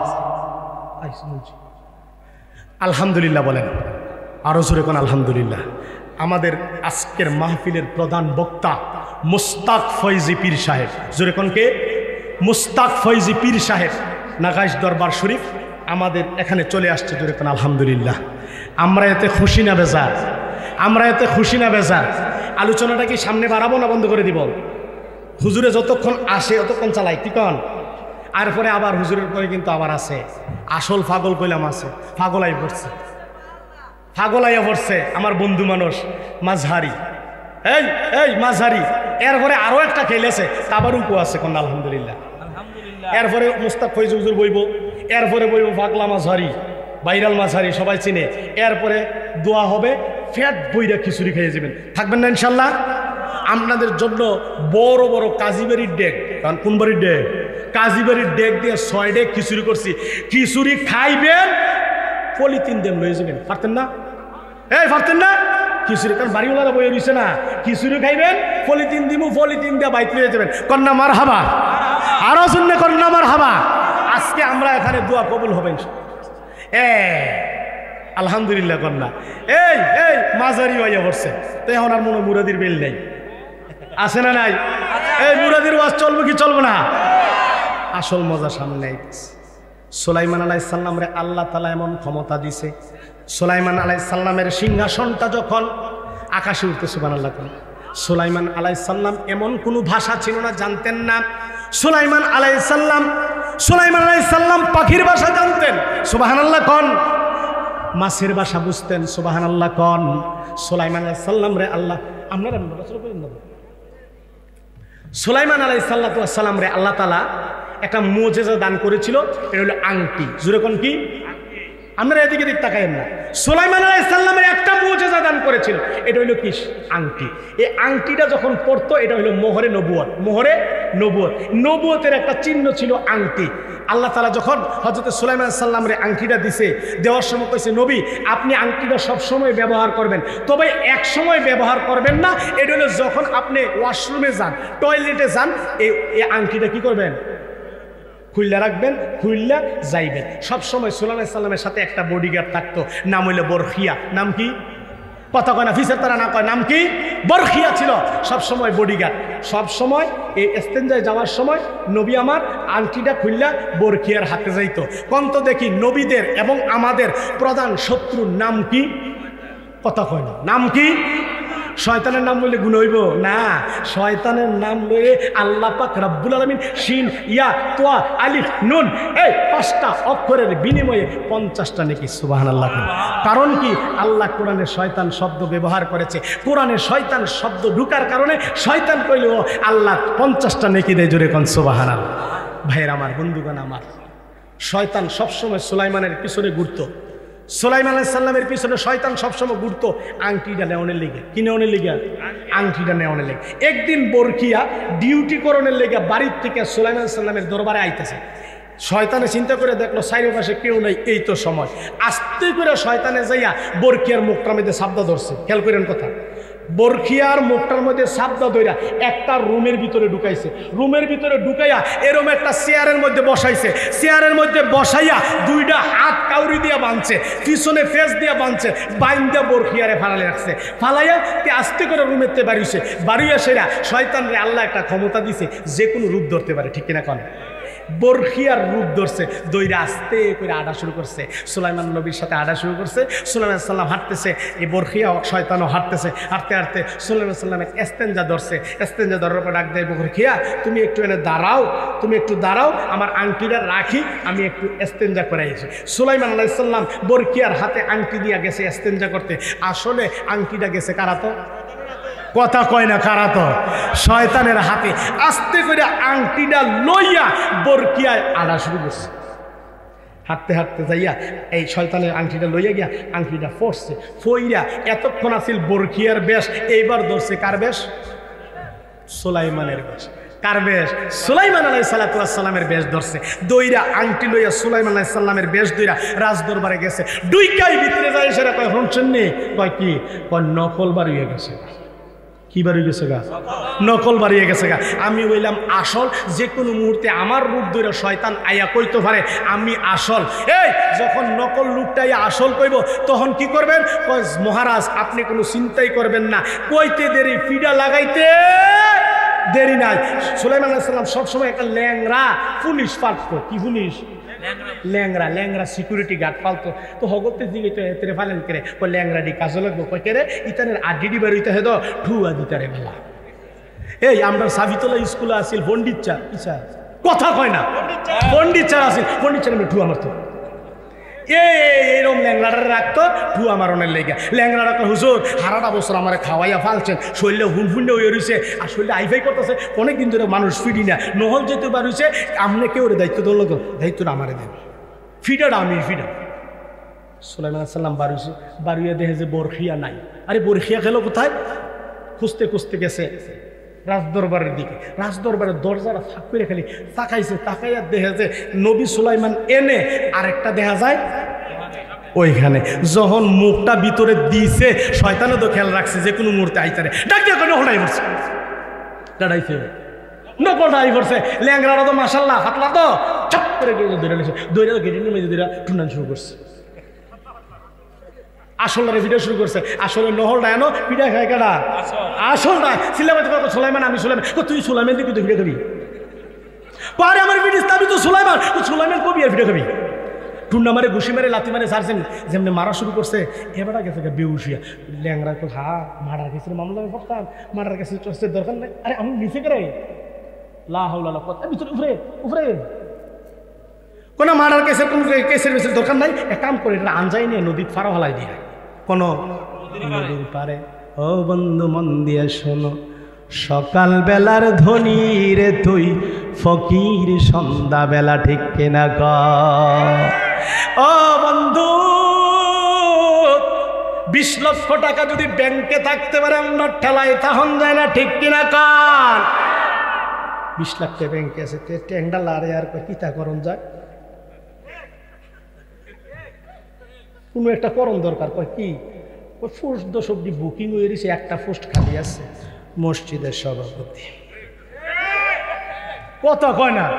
আলহামদুলিল্লাহ বলেন, আরো জোরে কোন আলহামদুলিল্লাহ। আমাদের আজকের মাহফিলের প্রধান বক্তা মুস্তাক ফয়জি পীর সাহেব। জোরে কোন কে? মুস্তাক ফয়জি পীর সাহেব, নাগাইশ দরবার শরীফ আমাদের এখানে চলে আসছে। জোরে কোন আলহামদুলিল্লাহ। আমরা এতে খুশি না বেজার? আমরা এতে খুশি না বেজার? আলোচনাটা কি সামনে বাড়াবো না বন্ধ করে দিব? হুজুরে যতক্ষণ আসে ততক্ষণ চালাই, কি কন? আর পরে আবার হুজুরের পরে কিন্তু আবার আছে আসল পাগল কইলাম আছে, পাগলাই পড়ছে, পাগলাইয়া পড়ছে আমার বন্ধু মানুষ মাঝহারি। এই এই মাঝহারি। এরপরে আরো একটা খেলেছে, তাবারুকও আছে। কোন আলহামদুলিল্লাহ। এরপরে মুস্তাক ফয়জি হুজুর বইব, এরপরে বইব পাগলা মাঝহারি, ভাইরাল মাঝহারি, সবাই চিনে। এরপরে দোয়া হবে, ফ্যাট বইরা খিচুড়ি খেয়ে যাবেন। থাকবেন না ইনশাল্লাহ? আপনাদের জন্য বড় বড় কাজীবাড়ির ডেক, কারণ কোন বাড়ির ডেক? কাজীবাড়ির ডেক দিয়ে ছয় ডেক খিচুড়ি করছি। খিচুড়ি খাইবেন, পলিথিন দেন লয়ে যাবেন। পারতেন না? এই পারতেন না? খিচুড়ি, কারণ বাড়িওয়ালারা বইয়ে রয়েছে না। খিচুড়ি খাইবেন, পলিথিন দিব, পলিথিন দিয়ে বাইক লয়ে যাবেন। কন্যা মার হাবা, আরো শুনলে কন্যা মার হাবা। আজকে আমরা এখানে দোয়া কবুল হবেন। এ আলহামদুলিল্লাহ কন্যা এই এই মাঝারি হইয়া পড়ছে তো এখন আর মনে মুরাদির বেল নেই আছে না নাই এই মুরাদির ওয়াজ চলবে কি চলবে না আসল মজা সামনে আইতেছে সুলাইমান আলাইহিস সালাম রে আল্লাহ তাআলা এমন ক্ষমতা দিছে সুলাইমান আলাইহিস সালামের সিংহাসনটা যখন আকাশে উঠতে সুবহানাল্লাহ সুলাইমান আলাইহিস সালাম এমন কোনো ভাষা ছিল না জানতেন না সুলাইমান আলাইহিস সালাম সুলাইমান আলাইহিস সালাম পাখির ভাষা জানতেন সুবহানাল্লাহ কোন মাছের ভাষা বুঝতেন সুবহানাল্লাহ কোন সুলাইমান আলাইহিস সালাম রে আল্লাহ আপনারা বছর করেন না সুলাইমান আলাইহিস সালাম রে আল্লাহ তাআলা একটা মুজিজা দান করেছিল এটা হলো আংটি জোরে কোন কি আমরা এদিকে দিক তাকাইন না সুলাইমান আলাইহিস সালামের একটা মুজিজা দান করেছিল এটা হলো কি আংটি এই আংটিটা যখন পড়তো এটা হলো মোহরে নবুয়ত মোহরে নবুয়ত নবুয়তের একটা চিহ্ন ছিল আংটি আল্লাহ তাআলা যখন হযরত সুলাইমান আলাইহিস সালামের আংটিটা দিছে দেওয়ার সময় কইছে নবী আপনি আংটিটা সব সময় ব্যবহার করবেন তবে এক সময় ব্যবহার করবেন না এটা হলো যখন আপনি ওয়াশরুমে যান টয়লেটে যান এই এই আংটিটা কি করবেন খুইল্লা রাখবেন খুইল্লা যাইবেন সবসময় সুলাইমান আলাইহিস সালামের সাথে একটা বডিগার্ড থাকতো নাম হইল বরখিয়া নাম কি কথা কয় না ফিসের তারা না কয় নাম কি বরখিয়া ছিল সবসময় বডিগার্ড সবসময় এই ইস্তেঞ্জায় যাওয়ার সময় নবী আমার আংটিটা খুইল্লা বরখিয়ার হাতে যাইতো কোন তো দেখি নবীদের এবং আমাদের প্রধান শত্রুর নাম কি কথা কয় না নাম কি শয়তানের নাম বললে গুণ হইব না শয়তানের নাম লয়ে আল্লাহ পাক রব্বুল আলামিন শিন ইয়া তোয়া আলিফ নুন এই পাঁচটা অক্ষরের বিনিময়ে পঞ্চাশটা নেকি সুবহানাল্লাহ কারণ কি আল্লাহ কোরআনে শয়তান শব্দ ব্যবহার করেছে কোরআনে শয়তান শব্দ ঢুকার কারণে শয়তান কইলেও আল্লাহ পঞ্চাশটা নেকি দেয় জোরে কোন সুবহানাল্লাহ ভাইয়ের আমার বন্ধুগণ আমার শয়তান সবসময় সুলাইমানের পিছনে ঘুরতো সুলাইমান আলাইহিস সালামের পিছনে শয়তান সবসময় ঘুরতো আংটিটা নেওয়ানোর লেগে কি নেওয়ানোর লেগে আংটিটা নেওয়ানোর লেগে একদিন বরখিয়া ডিউটি করণের লেগে বাড়ির থেকে সুলাইমান আলাইহিস সালামের দরবারে আইতেছে শয়তানে চিন্তা করে দেখলো চারিপাশে কেউ নাই এই তো সময় আস্তে করে শয়তানে যাইয়া বরখিয়ার মুখটার মধ্যে সাবদা ধরছে খেয়াল করেন কথা বরখিয়ার মুখটার মধ্যে সাবদা ধইরা একটা রুমের ভিতরে ঢুকাইছে রুমের ভিতরে ঢুকাইয়া এরকম একটা চেয়ারের মধ্যে বসাইছে চেয়ারের মধ্যে বসাইয়া দুইটা হাত কাউরি দিয়া বাঁধছে পিছনে ফেস দিয়া বাঁধছে বাইন্দা বরখিয়ারে ফালালে রাখছে ফালাইয়া তে আস্তে করে রুমের তে বাড়িছে বাড়িয়া সেরা শয়তান রে আল্লাহ একটা ক্ষমতা দিছে যে কোনো রূপ ধরতে পারে ঠিক কিনা কোন বরখিয়ার রূপ ধরছে দইরা আস্তে করে আডা শুরু করছে সুলাইমান নবীর সাথে আডা শুরু করছে সুলাইমান সাল্লাম হাঁটতেছে এই বরখিয়া শয়তানও হাঁটতেছে হাঁটতে হাঁটতে সুলাইমান সাল্লামের এস্তেঞ্জা ধরছে এস্তেঞ্জা ধরার পর ডাক দেয় বরখিয়া তুমি একটু এনে দাঁড়াও তুমি একটু দাঁড়াও আমার আংটিটা রাখি আমি একটু এস্তেঞ্জা করাইছি সুলাইমান আলাইহিস সালাম বরখিয়ার হাতে আংটি দিয়া গেছে এস্তেঞ্জা করতে আসলে আংটিটা গেছে কারা তো কথা কয় না কারা তো শয়তানের হাতে আস্তে করে আংটিটা লইয়া বরখিয়ায় আড়া শুরু করছে হাঁটতে হাঁটতে যাইয়া এই শয়তানের আংটিটা লইয়া গিয়া আংটিটা ফোরছে ফইরা এতক্ষণ আছিল বরখিয়ার বেশ এইবার ধরছে কার বেশ সুলাইমানের বেশ কার বেশ সুলাইমান আলাইহিস সালামের বেশ ধরছে দইরা আংটি লইয়া সুলাইমান আলাইহিস সালামের বেশ দইরা রাজ দরবারে গেছে দুইকাই ভিতরে যায় সেটা কয় শুনছেন নি কয় কি কয় নকল বার হয়ে গেছে কি বাড়িয়ে গেছে গা নকল বাড়িয়ে গেছে গা আমি বললাম আসল যে কোনো মুহূর্তে আমার রূপ ধরে শয়তান আইয়া কইতে পারে আমি আসল এই যখন নকল রূপটা আইয়া আসল কইব তখন কি করবেন কয় মহারাজ আপনি কোনো চিন্তাই করবেন না কইতে দেরি ফিডা লাগাইতে দেরি নাই সুলাইমান আলাইহিস সালাম সবসময় একটা ল্যাংরা পুলিশ পালতো কি পুলিশ ল্যাংরা ল্যাংরা সিকিউরিটি গার্ড পালতো তো হগতে দিকে তো এতে ফালেন করে কই ল্যাংরা ডি কাজে লাগবো কই করে ইতানের আডিডি বাড়িতে হেদ ঠুয়া দিতারে বেলা এই আমরা সাবিতলা স্কুলে আসিল পণ্ডিত চা ইচ্ছা কথা কয় না পণ্ডিত চা আসিল পণ্ডিত চা আমি ঠুয়া মারতো এইরকম ল্যাংলাটা রাখতো ঠুয়া মারণের লেগে ল্যাংলাটা কয় হুজুর হারাটা বছর আমার খাওয়াইয়া ফালছেন শরীরে হুনফুন্ডে হয়ে রয়েছে আর শরীরে আইফাই করতেছে অনেকদিন ধরে মানুষ ফিডি না নহল যেতে পারছে আপনি কেউ দায়িত্ব দল দায়িত্বটা আমারে দেন ফিডাটা আমি ফিডা সুলাইমান আলাইহিস সালাম বাড়িছে বাড়িয়ে দেখে যে বরখিয়া নাই আরে বরখিয়া খেলো কোথায় খুঁজতে খুঁজতে গেছে রাজদরবারের দিকে রাজদরবারের দরজাটা ফাঁক করে খালি তাকাইছে তাকাইয়া দেখা যায় নবী সুলাইমান এনে আরেকটা দেখা যায় ওইখানে যখন মুখটা ভিতরে দিয়েছে শয়তানও তো খেয়াল রাখছে যে কোনো মুহূর্তে আইতারে ডাকিয়া কোনো হঠাই পড়ছে দাঁড়াইছে নকলটা আই পড়ছে ল্যাংরাটা তো মাসাল্লাহ হাতলা তো চপ করে ধরে নিয়েছে দৈরা গেটের মেঝে ধরে টুনান শুরু করছে আসলটা ভিডিও শুরু করছে, আসলে নহলটা এনো পিঠা খায় কেডা আসলটা সিলেবাস কত সুলাইমান আমি সুলাইমান তুই সুলাইমান দিকে তুই ভিডিও খাবি পারে আমার ভিডিও আমি তো সুলাইমান তো সুলাইমান কবি আর ভিডিও খাবি টুন্ডা মারে ঘুষি মারে লাথি মারে সারছেন যেমনি মারা শুরু করছে এবার গেছে বেউসিয়া ল্যাংরা তো হা মারার কাছে মামলা আমি পড়তাম মারার কাছে ট্রাস্টের দরকার নাই আরে আমি নিচে করে লা হাওলা লা কুওয়াতা ভিতরে উপরে উপরে কোন মারার কেসের কোন কেসের বেসের দরকার নাই এক কাম করে এটা আনজাই নিয়ে নদীর ফাড়া হালাই দিয়ে কোন নদীর পারে ও বন্ধু মন দিয়ে শোনো সকাল বেলার ধনী রে তুই ফকির সন্ধ্যা বেলা ঠিক কিনা ক ও বন্ধু বিশ লক্ষ টাকা যদি ব্যাংকে থাকতে পারে আমরা ঠেলায় তখন যায় না ঠিক কিনা কান বিশ লাখ টাকা ব্যাংকে আছে ট্যাংডা লারে আর কিতা করণ যায় কোনো একটা করণ দরকার কয় কি পোস্ট দশ অব্দি বুকিং হয়ে গেছে একটা পোস্ট খালি আছে মসজিদের সভাপতি কত কয় না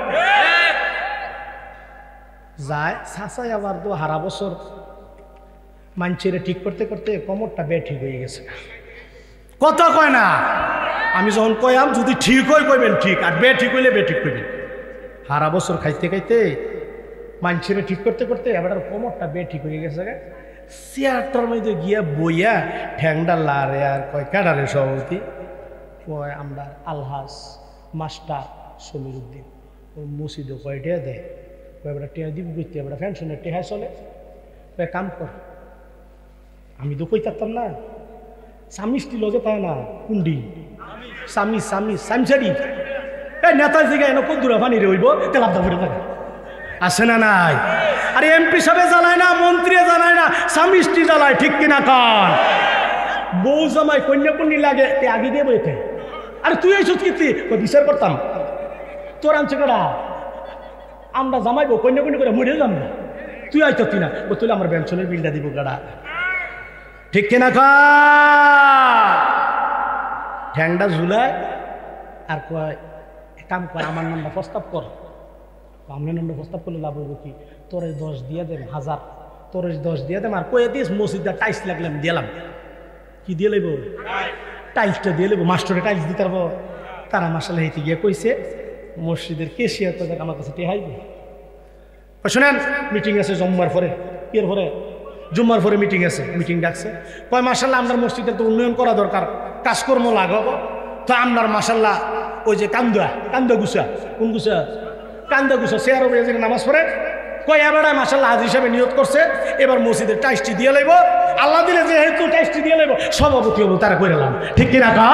যায় চাচাই আবার তো হারা বছর মানছেরে ঠিক করতে করতে কোমরটা বে ঠিক হয়ে গেছে কত কয় না আমি যখন কয়াম যদি ঠিক হয় কইবেন ঠিক আর বে ঠিক হইলে বে ঠিক করবেন হারা বছর খাইতে খাইতে মানছেরে ঠিক করতে করতে এবার কোমরটা বে ঠিক হয়ে গেছে চেয়ারটার মধ্যে গিয়া বইয়া ঠ্যাংডা লারে আর কয় কাডারে সভাপতি কয় আমরা আলহাজ মাস্টার সমীর উদ্দিন ওই মসজিদে কয় টিয়া দেয় কয় এবার টিয়া দিব বুঝতে এবার ফ্যানশনের টেহায় চলে কয় কাম কর আমি তো কই থাকতাম না সামিসটি লজে তাই না কুন্ডি সামি সামি সামসারি এই নেতাজি গায়ে কোন দূরা পানি রে হইব তেলাপ দাবড়ে থাকে আসে না নাই আরে এমপি সাহেব জ্বালায় না মন্ত্রী জানায় না সামিষ্টি জ্বালায় ঠিক কিনা কান বউ জামাই কন্যাকুন্নি লাগে তে আগে দিয়ে বইতে আরে তুই এই সুস্কৃতি বিচার করতাম তোর আনছে কেডা আমরা জামাইবো কন্যাকুন্নি করে মরে যাম না তুই আইত তুই না ও তুই আমার পেনশনের বিলটা দিব কেডা ঠিক কিনা কান ঠ্যাংটা ঝুলায় আর কয় কাম কর আমার নামটা প্রস্তাব কর আপনার নামটা প্রস্তাব করলে লাভ হইব কি তোর দশ দিয়ে দেন হাজার তোর দশ দিয়ে দেন আর কয়ে দিস মসজিদটা টাইলস লাগলে আমি দিলাম কি দিয়ে লইব টাইলসটা দিয়ে লইব মাস্টারে টাইলস দিতে পারবো তারা মাসালে হেঁটে গিয়ে কইছে মসজিদের কেশিয়ার তো দেখ আমার কাছে টেহাইব শোনেন মিটিং আছে জম্মার পরে এর পরে জুম্মার পরে মিটিং আছে মিটিং ডাকছে কয় মাসাল্লাহ আপনার মসজিদের তো উন্নয়ন করা দরকার কাজকর্ম লাগাবো তো আপনার মাসাল্লাহ ওই যে কান্দা কান্দা গুছা কোন গুছা কান্দা গুছা শেয়ার হবে নামাজ পড়ে কয় এবার মাসাল্লাহ হাজ হিসাবে নিয়োগ করছে এবার মসজিদের টাইসটি দিয়ে লাইব আল্লাহ দিলে যেহেতু টাইসটি দিয়ে লাইব সভাপতি হবো তারা করে এলাম ঠিক কিনা কা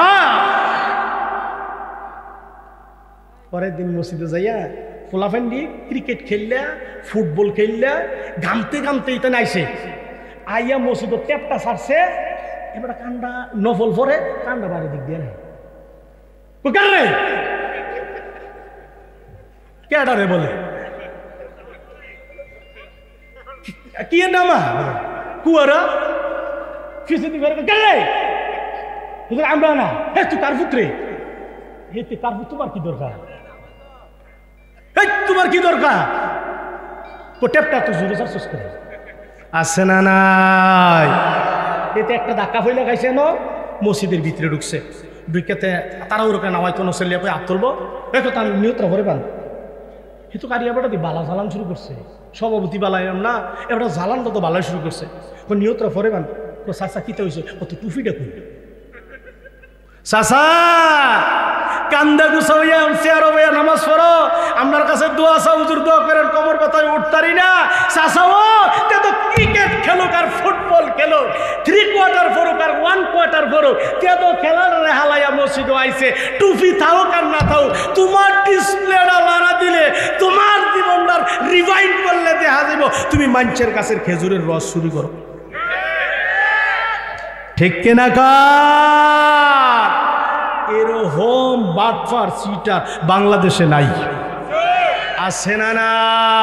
পরের দিন মসজিদে যাইয়া ফোলাফেন্ডি ক্রিকেট খেললা ফুটবল খেললা ঘামতে ঘামতে এটা নাইছে আইয়া মসজিদের ট্যাপটা ছাড়ছে এবার কান্দা নফল পরে কান্দা বাড়ি দিক দিয়ে নাই রে কেডারে বলে কি নামা কুয়ারা আমরা না হে তুই কার পুত্রে হে তুই কার পুত্র তোমার কি দরকার তোমার কি দরকার ও ট্যাপটা তো জোরে চার্জ করে আসে না নাই এতে একটা ধাক্কা ফইলে খাইছে ন মসজিদের ভিতরে ঢুকছে ঢুকাতে তারা ওরকে নামাই কোনো ছেলে হাত তুলবো দেখো তার নিয়ন্ত্রণ করে পান কিন্তু কারিয়া বেটা বালা জ্বালান শুরু করছে সভাপতি বালাইলাম না এবার জ্বালানটা তো বালাই শুরু করছে ও নিয়ন্ত্রণ করে পান তো চাচা কিতে হয়েছে ও তো টুফি দেখুন চাচা কান্দা গুছাইয়া চেয়ার হইয়া নামাজ পড়ো আপনার কাছে দোয়া চাও হুজুর দোয়া করেন কবর কথায় উঠতারি না চাচাও তে তো ক্রিকেট খেলুক আর ফুটবল খেলুক থ্রি কোয়ার্টার ফরুক আর ওয়ান কোয়ার্টার ফরুক তে তো খেলার হালাইয়া মসজিদে আইছে টুপি থাকুক আর না থাকুক তোমার ডিসপ্লেটা লাড়া দিলে তোমার জীবনটার রিভাইন্ড করলে দেখা যাব তুমি মানুষের কাছের খেজুরের রস শুরু করো ঠিক কিনা কা এরকম বাটফার সিটার বাংলাদেশে নাই আছে না না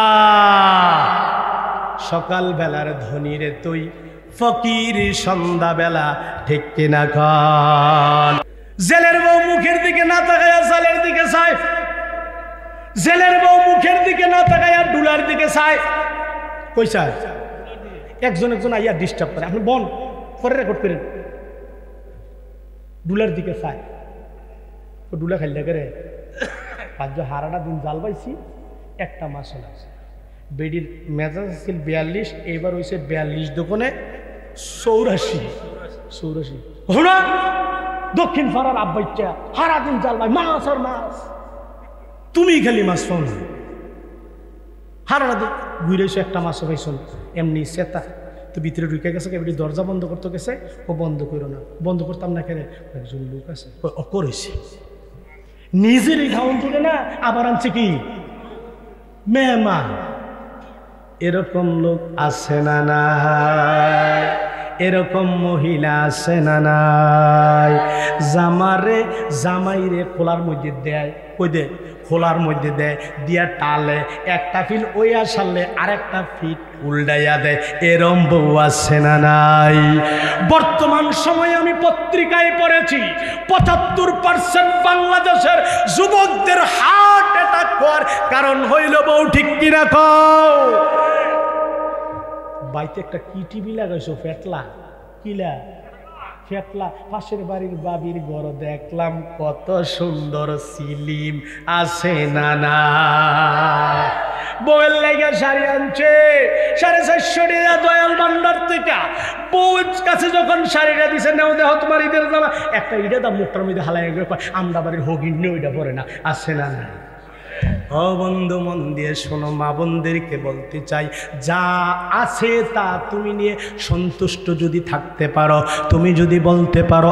সকাল বেলার ধনী রে তুই ফকির সন্ধ্যা বেলা ঠিক কিনা খান জেলের বউ মুখের দিকে না তাকায়া জালের দিকে চায় জেলের বউ মুখের দিকে না তাকায়া ডুলার দিকে চায় কই চায় একজন একজন আইয়া ডিস্টার্ব করে, আপনি বন পরে রেকর্ড করেন। ডুলার দিকে চাই, ও ডুলা খাইলে করে পাঁচ হারাটা দিন জাল পাইছি, একটা মাছ লাগছে। বেডির মেজাজ ছিল বিয়াল্লিশ, এইবার হয়েছে বিয়াল্লিশ দোকানে চৌরাশি চৌরাশি না দক্ষিণ পাড়ার আব্বাইটা হারা দিন জাল ভাই মাছ আর মাছ, তুমি খালি মাছ পাও না। হারা দিন ঘুরেছো একটা মাছও পাইছ না, এমনি সেতা তো ভিতরে ঢুকে গেছে, এবারে দরজা বন্ধ করতে গেছে, ও বন্ধ করো না, বন্ধ করতাম না কেন, একজন লোক আছে ও করেছে নিজেরই খাওয়ান তুলে না, আবার আনছে কি মেহমান। এরকম লোক আছে না নাই? এরকম মহিলা আছে না নাই? জামারে জামাইরে খোলার মধ্যে দেয়, কই দে খোলার মধ্যে দেয়, দিয়া টালে একটা ফিল ওইয়া সারলে আরেকটা ফিট উল্টাইয়া দেয়। এরম বউ আছে না নাই? বর্তমান সময়ে আমি পত্রিকায় পড়েছি পঁচাত্তর পার্সেন্ট বাংলাদেশের যুবকদের হার্ট অ্যাটাক হওয়ার কারণ হইল বউ। ঠিক কিনা কও? বাইতে একটা কি টিভি লাগাইছো ফেটলা, কিলা ফেটলা, পাশের বাড়ির বাবির ঘর দেখলাম কত সুন্দর সিলিম আছে না না? বউয়ের লেগে শাড়ি আনছে সাড়ে চারশো টাকা দয়াল ভান্ডার থেকে। বউয়ের কাছে যখন শাড়িটা দিছে, নাও দেখো তোমার ঈদের জামা, একটা ঈদের দাম মুখটার মধ্যে হালাই আমরা বাড়ির হগিন ওইটা পরে না, আছে না না? ও বন্ধু মন দিয়ে শোনো, মা বোনদেরকে বলতে চাই, যা আছে তা তুমি নিয়ে সন্তুষ্ট যদি থাকতে পারো, তুমি যদি বলতে পারো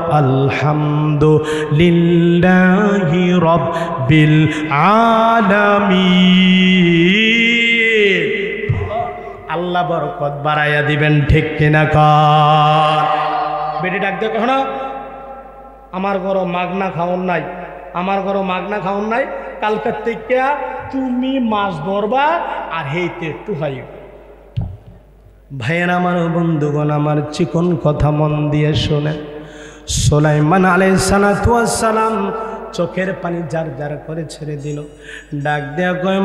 আলহামদুলিল্লাহি রাব্বিল আলামিন, আল্লাহ বরকত বাড়াইয়া দিবেন। ঠিক কিনা কর? বেটি ডাক দিয়ে কখনো আমার ঘর মাগনা খাওন নাই, আমার ঘর মাগনা খাওন নাই, কালকার থেকে তুমি মাছ ধরবা আর হেইতে একটু হাই। ভাইয়ের আমার, বন্ধুগণ আমার, চিকন কথা মন দিয়ে শোনে। সুলাইমান আলাইহিস সালাতু ওয়াস সালাম চোখের পানি জার জার করে ছেড়ে দিল, ডাক দেয়া কয়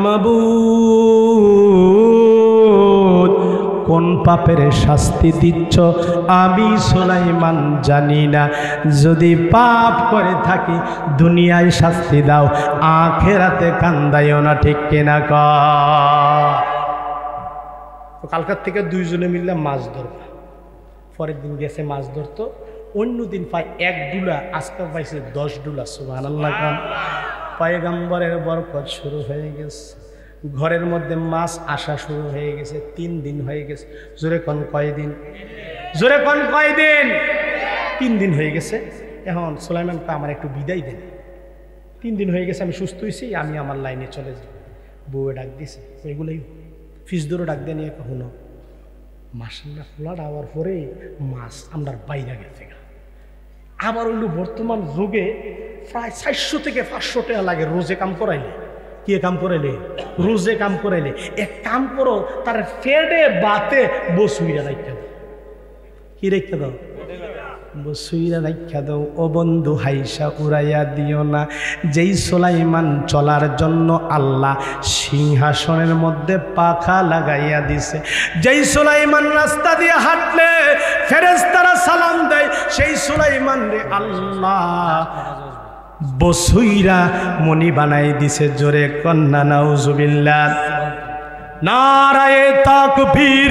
মাবুদ কোন পাপের শাস্তি দিচ্ছ আমি সুলাইমান জানি না, যদি পাপ করে থাকি দুনিয়ায় শাস্তি দাও, আখেরাতে কান্দাইও না। ঠিক কিনা কও? কালকার থেকে দুইজনে মিললে মাছ ধরবা, পরের দিন গেছে মাছ ধরতো, অন্য দিন পাই এক ডুলা, আজকে পাইছে দশ ডুলা। সুবহানাল্লাহ। পয়গম্বরের বরকত শুরু হয়ে গেছে, ঘরের মধ্যে মাছ আসা শুরু হয়ে গেছে, তিন দিন হয়ে গেছে। জোরে কোন কয়দিন? জোরে কোন কয়দিন? তিন দিন হয়ে গেছে। এখন সুলাইমানকে আমার একটু বিদায় দেন, তিন দিন হয়ে গেছে, আমি সুস্থ হয়েছি, আমি আমার লাইনে চলে যাই। বউয়ে ডাক দিছে, এগুলোই ফিস ধরে ডাক দিয়ে নিয়ে কখনো মাসাল্লাহ খোলা দেওয়ার পরে মাছ আমরা বাইরে গেছে। আবার হইল বর্তমান যুগে প্রায় চারশো থেকে পাঁচশো টাকা লাগে রোজে কাম করাইলে। কি কাম করাইলে? রোজে কাম করাইলে। এক কাম করো, তার ফেডে বাতে বসুইরা রাখা দাও। কি রেখা দাও? বসুইরা রাখা দাও। ও বন্ধু হাইসা উড়াইয়া দিও না। যেই সুলাইমান চলার জন্য আল্লাহ সিংহাসনের মধ্যে পাখা লাগাইয়া দিছে, যেই সুলাইমান রাস্তা দিয়ে হাঁটলে ফেরেশতারা সালাম দেয়, সেই সুলাইমান রে আল্লাহ বসুইরা মনি বানাই দিছে। জোরে কন্যা নাউজুবিল্লাহ। নারায়ে তাকবীর,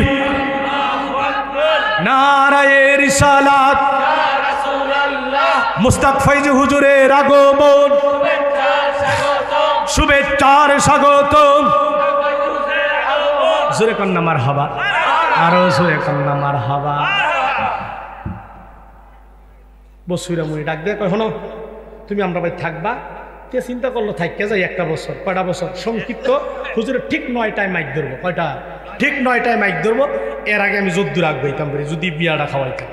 নারায়ে রিসালাত, মুস্তাক ফৈজ হুজুরের আগমন, শুভেচ্ছার স্বাগতম। জোরে কন্যা মারহাবা, আরো জোরে কন্যা মারহাবা। বসুইরা মনি ডাক দিয়ে কখনো তুমি আমরা ভাই থাকবা। কে চিন্তা করলো থাকতে যাই একটা বছর, কয়টা বছর সংক্ষিপ্ত। হুজুরের ঠিক নয়টায় মাইক ধরবো। কয়টা? ঠিক নয়টায় মাইক ধরবো। এর আগে আমি যদ্দু রাখবো হইতাম পারি যদি বিয়াটা খাওয়াইতাম।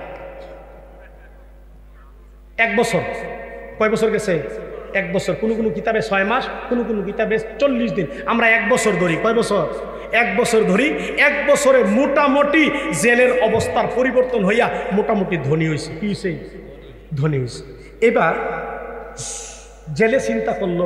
এক বছর। কয় বছর গেছে? এক বছর। কোনো কোনো কিতাবে ছয় মাস, কোনো কোনো কিতাবে চল্লিশ দিন। আমরা এক বছর ধরি। কয় বছর? এক বছর ধরি। এক বছরে মোটামুটি জেলের অবস্থার পরিবর্তন হইয়া মোটামুটি ধনী হয়েছে। কি হয়েছে? ধনী হয়েছে। এবার জেলে চিন্তা করলো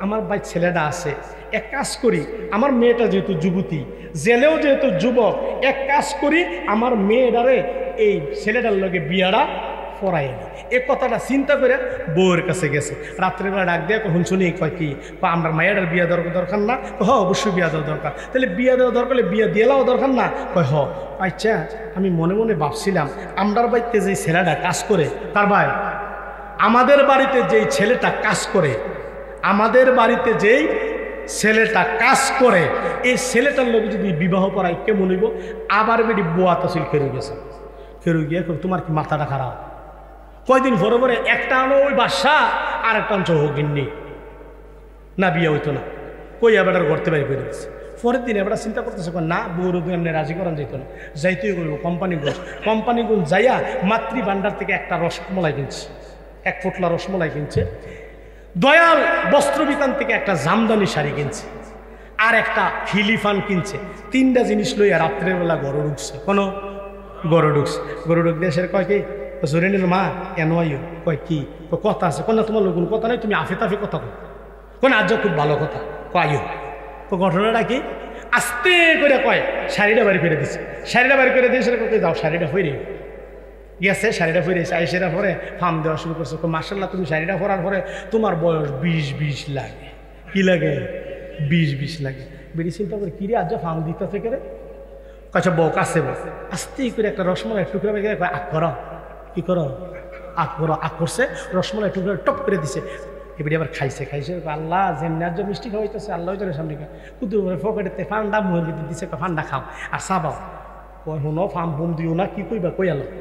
আমার ভাই ছেলেটা আছে, এক কাজ করি, আমার মেয়েটা যেহেতু যুবতী, জেলেও যেহেতু যুবক, এক কাজ করি আমার মেয়েটারে এই ছেলেটার লগে বিয়াটা পড়াই না। এ কথাটা চিন্তা করে বউয়ের কাছে গেছে। রাত্রেবেলা ডাক দিয়ে কখন শুনি, কয় কি আমরা মায়ের বিয়া দেওয়ার দরকার না? হ অবশ্যই বিয়া দেওয়া দরকার। তাহলে বিয়া দেওয়া দরকার হলে বিয়া দিয়েলাও দরকার না? কয় হ। আচ্ছা, আমি মনে মনে ভাবছিলাম আমরার বাড়িতে যে ছেলেটা কাজ করে, তার ভাই আমাদের বাড়িতে যেই ছেলেটা কাজ করে, আমাদের বাড়িতে যেই ছেলেটা কাজ করে, এই ছেলেটার লোক যদি বিবাহ করায় কেমন হইব? আবার বেটি বোয়া তসিল খেরু গেছে, খেরু গিয়ে তোমার কি মাথাটা খারাপ? কয়দিন পরে পরে একটা আনো ওই বাসা, আর একটা অঞ্চল হোকিননি না, বিয়ে হইতো না, কই এবার করতে পারি করে দিচ্ছে। পরের দিন এবার চিন্তা করতেছে, না বউর এমনি রাজি করান যেত না, যাইতেই করবো কোম্পানিগঞ্জ। কোম্পানিগঞ্জ যাইয়া মাতৃ ভান্ডার থেকে একটা রসমলাই কিনছে, এক ফুটলা রসমলাই কিনছে। দয়াল বস্ত্র বিতান থেকে একটা জামদানি শাড়ি কিনছে, আর একটা ফিলিফান কিনছে। তিনটা জিনিস লইয়া রাত্রের বেলা গরু ঢুকছে। কোনো গরু ঢুকছে, গরু ঢুক দেশের কয় কি জোরেনের মা কেন আইও? কয় কি কথা আছে? কোন তোমার লোক কথা নাই, তুমি আফে তাফে কথা কো। কোন আজ খুব ভালো কথা, কয়ও তো ঘটনাটা কি? আস্তে করে কয় শাড়িটা বাড়ি ফিরে দিচ্ছে, শাড়িটা বাড়ি করে দিয়েছে, যাও শাড়িটা ফিরে গেছে। শাড়িটা ফিরেছে, আইসেরা পরে ফার্ম দেওয়া শুরু করছে। মার্শাল্লাহ, তুমি শাড়িটা পরার পরে তোমার বয়স বিশ বিশ লাগে। কি লাগে? বিশ বিশ লাগে। বেরিয়ে চিন্তা করে কিরে আজ ফার্ম দিতে থেকে রে, কাছে বউ কাছে বউ আস্তে করে একটা রসমলাই টুকরা বেগে আগ করো, কি করো আগ করো, আগ করছে, রসমলাই টুকরা টপ করে দিছে। এবারে আবার খাইছে, খাইছে আল্লাহ যেমনি আজ মিষ্টি খাওয়াইতেছে, আল্লাহ তোর সামনে কুতু ফকেটেতে ফান্ডা মুহের ভিতরে দিছে, ফান্ডা খাও আর চাবাও। কয় শুনো ফার্ম ফুম দিও না, কি কইবা কই আলো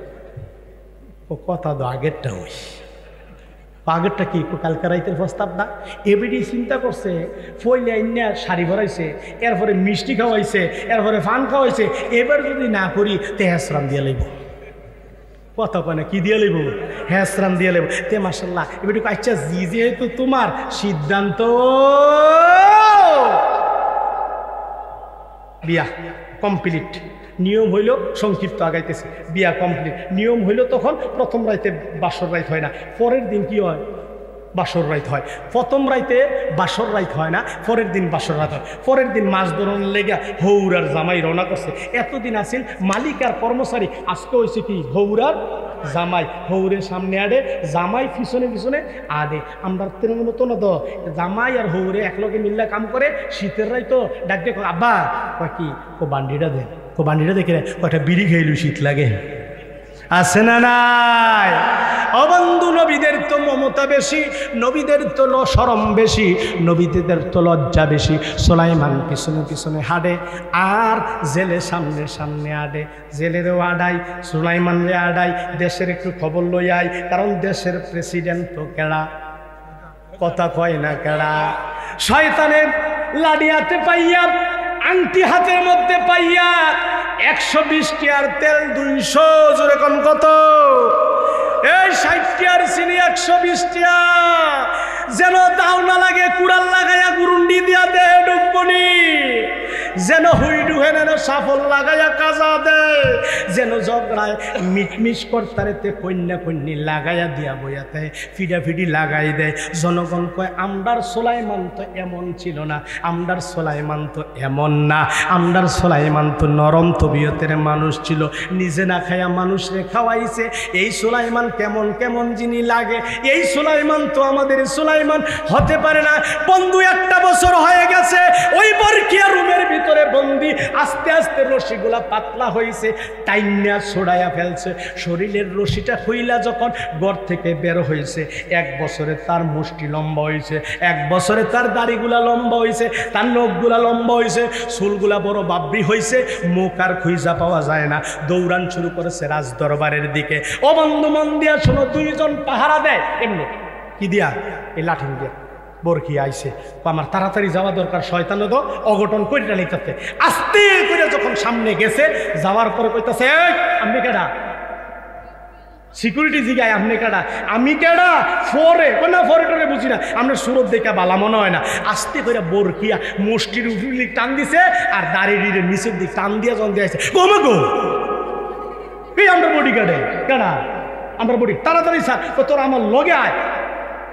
কথা দো আগেরটা ওই আগেরটা কি কালকে রাইতের প্রস্তাব না। এবারে চিন্তা করছে, ফইলে আইনা শাড়ি ভরাইছে, এরপরে মিষ্টি খাওয়াইছে, এরপরে ফান খাওয়াইছে। এবার যদি না করি তে হেসরাম দিয়ে লইব। কথা কয় না, কি দিয়ে লইব? হেসরাম দিয়ে লইব। তে মাশাল্লাহ এবারে আচ্ছা, জি যেহেতু তোমার সিদ্ধান্ত, বিয়া কমপ্লিট। নিয়ম হইল সংক্ষিপ্ত আগাইতেছে, বিয়া কমপ্লিট। নিয়ম হইল তখন প্রথম রাইতে বাসর রাইত হয় না, পরের দিন কি হয়? বাসর রাইত হয়। প্রথম রাইতে বাসর রাইত হয় না, পরের দিন বাসর রাত হয়। পরের দিন মাছ ধরন লেগা হৌরার জামাই রওনা করছে। এতদিন আসিল মালিক আর কর্মচারী, আজকে হয়েছে কি হৌরার জামাই। হৌরের সামনে আডে, জামাই পিছনে পিছনে আডে। আমরা তেমন মতো না তো জামাই আর হৌরে একলগে মিল্লা কাম করে। শীতের রাই তো ডাক দেখো আব্বা, কয় কি ও বান্ডিটা দে, ও বান্ডিটা দেখে কয়টা বিড়ি খেইলু, শীত লাগে আছে না নাই? অবন্ধু, নবীদের তো মমতা বেশি, নবীদের তো শরম বেশি, নবীদের তো লজ্জা বেশি। সুলাইমান পিছনে পিছনে হাঁটে আর জেলে সামনে সামনে আডে। জেলেরও আডাই, সুলাইমানরে আডাই, দেশের একটু খবর লই আই, কারণ দেশের প্রেসিডেন্ট তো কেডা, কথা কয় না কেডা। শয়তানের লাডি হাতে পাইয়া, আংটি হাতের মধ্যে পাইয়া, একশো বিশ টিয়ার তেল দুইশো, জোরে কোন কত? এই ষাট টিয়ার চিনি একশো বিশ টিয়া, যেন দাও না লাগে কুড়াল লাগাইয়া গুরুন্ডি দিয়া দে ডুবনি, যেন হুই ডুহে নেন সাফল লাগাইয়া কাজা দে, যেন ঝগড়ায় মিটমিশ করতারেতে কন্যা কন্যি লাগাইয়া দিয়া বইয়াতে ফিডা ফিডি লাগাই দেয়। জনগণ কয় আমদার সোলাইমান তো এমন ছিল না, আমদার সোলাইমান তো এমন না, আমদার সোলাইমান তো নরম তবিয়তের মানুষ ছিল, নিজে না খাইয়া মানুষরে খাওয়াইছে। এই সোলাইমান কেমন কেমন জিনি লাগে, এই সোলাইমান তো আমাদের সোলাইমান হতে পারে না। বন্ধু একটা বছর হয়ে গেছে ওই বরকিয়া রুমের ভিতরে বন্দি, আস্তে আস্তে রশিগুলা পাতলা হয়েছে, টাইনা ছড়াইয়া ফেলছে। শরীরের রশিটা হইলা যখন ঘর থেকে বের হয়েছে, এক বছরে তার মুষ্টি লম্বা হয়েছে, এক বছরে তার দাড়িগুলা লম্বা হয়েছে, তার নখগুলা লম্বা হয়েছে, চুলগুলা বড় বাবরি হয়েছে, মুখ আর খুঁজা পাওয়া যায় না। দৌড়ান শুরু করেছে রাজ দরবারের দিকে। ও বন্ধু মন দিয়া শোনো, দুইজন পাহারা দেয় এমনি কি দিয়া, এই লাঠিন দিয়া। বরকি আইছে, আমার তাড়াতাড়ি যাওয়া দরকার, শয়তান তো অঘটন কইটা নিতে। আস্তে করে যখন সামনে গেছে, যাওয়ার পরে কইতাছে আমি কেডা? সিকিউরিটি জিগায় আপনি কেডা? আমি কেডা? ফোরে না ফোরে টোরে বুঝি না, আমরা সুরত দেখা বালা মনে হয় না। আস্তে করে বরকিয়া মুষ্টির উপর দিক টান দিছে আর দাঁড়িয়ে নিচের দিক টান দিয়া জন দিয়েছে। গোমা গো এই আমরা বডি কাটে কেডা? আমরা বডি তাড়াতাড়ি স্যার, তোর আমার লগে আয়।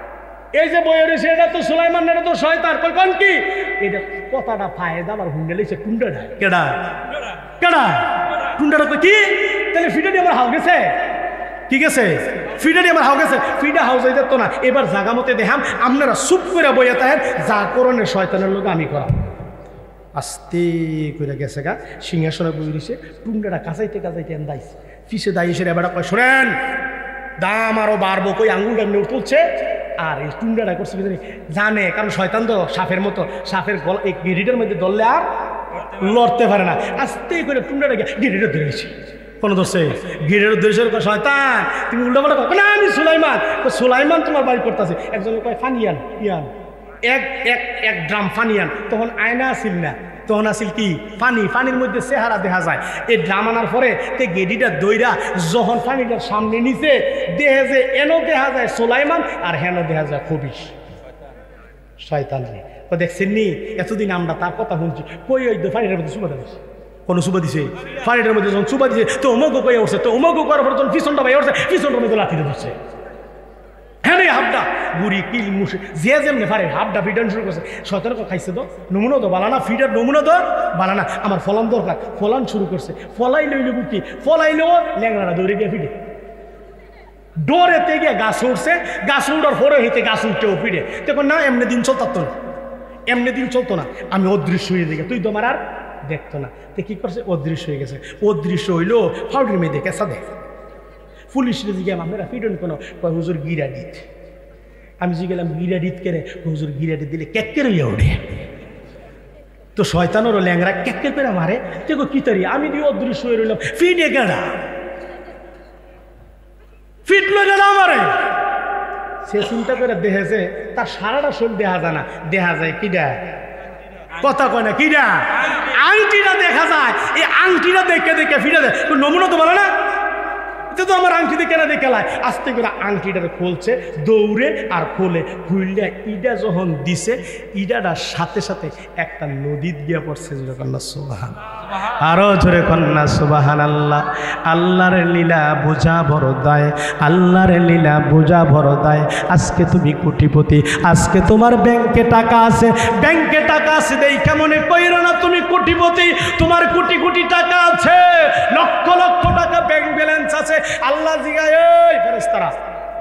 এই যে বইয়ের এটা তো সুলাইমান, এটা তো শয়তান, কই কোন কি এটা কথাটা ফায়দা আমার হুন্ডে লইছে টুন্ডাটা কেডা কেডা টুন্ডাটা কই কি তাহলে ফিডা দিয়ে আমার হাও গেছে কি গেছে ফিডা দিয়ে আমার হাও গেছে ফিডা হাউস হয়ে যেত না। এবার জাগা মতে দেখাম আপনারা চুপ করে বইয়া তাহেন যা করণের শয়তানের লোক আমি করা আস্তে করে গেছে গা সিংহাসনে বই দিছে টুন্ডাটা কাঁচাইতে কাঁচাইতে দাইছে পিছে দাইছে এবার কয় শোনেন দাম আরো বাড়বো কই আঙ্গুলটা নিয়ে তুলছে আর এই টুন্ডাটা করছে কি জানি জানে কারণ শয়তান তো সাপের মতো সাপের গলা এই গিরিটার মধ্যে ধরলে আর লড়তে পারে না আস্তে করে টুন্ডাটা গিরিটা ধরেছি কোনো ধরছে গিরের ধরেছে শয়তান তুমি উল্টা পাল্টা না আমি সুলাইমান সুলাইমান তোমার বাড়ি করতেছে একজন কয় ফানিয়ান ইয়ান এক এক এক ড্রাম ফানিয়ান তখন আয়না আসিল না তখন আসিল কি পানি পানির মধ্যে চেহারা দেখা যায় এই ড্রাম আনার পরে তে গেডিটা দইরা যখন পানিটার সামনে নিচে দেহে যে এনো দেখা যায় সুলাইমান আর হেনো দেখা যায় খবিশ শয়তান ও দেখছেন নি এতদিন আমরা তার কথা শুনছি কই ওই পানিটার মধ্যে সুবা দিছে কোনো সুবা দিছে পানিটার মধ্যে যখন সুবা দিছে তো অমুকও কয়ে উঠছে তো অমুকও করার পর যখন পিছনটা ভাই উঠছে পিছনটার মধ্যে লাঠিতে ধরছে হ্যাঁ হাবডা বুড়ি কিল মুসে যে যেমনি পারে হাবডা ফিডান শুরু করছে সতর্ক খাইছে তো নমুনা তো বালানা ফিডার নমুনা তো বালানা আমার ফলন দরকার ফলান শুরু করছে ফলাই লইলে বুকি ফলাইলেও ল্যাংড়াটা দৌড়ে গিয়ে ফিডে ডোরেতে গিয়ে গাছ উঠছে গাছ উঠার পরে হইতে গাছ উঠতেও ফিডে তখন না এমনি দিন চলতো না এমনি দিন চলতো না আমি অদৃশ্য হয়ে দেখে তুই তোমার আর দেখতো না তো কি করছে অদৃশ্য হয়ে গেছে অদৃশ্য হইলো ফাউডের মেয়ে দেখে সাদে পুলিশ জিজ্ঞাম আপনারা ফিডন কোনো হুজুর গিরা দিত আমি জিজ্ঞালাম গিরা দিত কেনে হুজুর গিরা দিত দিলে কেকের হইয়া ওঠে তো শয়তানেরও ল্যাংরা কেকের পেরে মারে দেখো কি তারি আমি দিয়ে অদৃশ্য হয়ে রইলাম ফিডে গেড়া ফিট লইলে না মারে সে চিন্তা করে দেখেছে তার সারাটা শোক দেখা যায় না দেখা যায় কিডা কথা কয় না কিডা আংটিটা দেখা যায় এই আংটিটা দেখে দেখে ফিরে দেয় নমুনা তো বলে না তো আমার আংটি দেখে না দেখে লাই আস্তে করে আংটিটা খুলছে দৌড়ে আর খোলে খুললে ইডা যখন দিছে ইডাটার সাথে সাথে একটা নদীত গিয়ে পড়ছে কন্যা সুবহান আরো জোরে কন্যা সুবহান আল্লাহ আল্লাহর লীলা বোঝা বড় দায় আল্লাহর লীলা বোঝা বড় দায় আজকে তুমি কোটিপতি আজকে তোমার ব্যাংকে টাকা আছে ব্যাংকে টাকা আছে দেখা মনে কইরো না তুমি কোটিপতি তোমার কোটি কোটি টাকা আছে লক্ষ লক্ষ টাকা ব্যাংক ব্যালেন্স আছে আল্লাহ জিগায় ওই ফেরেশতারা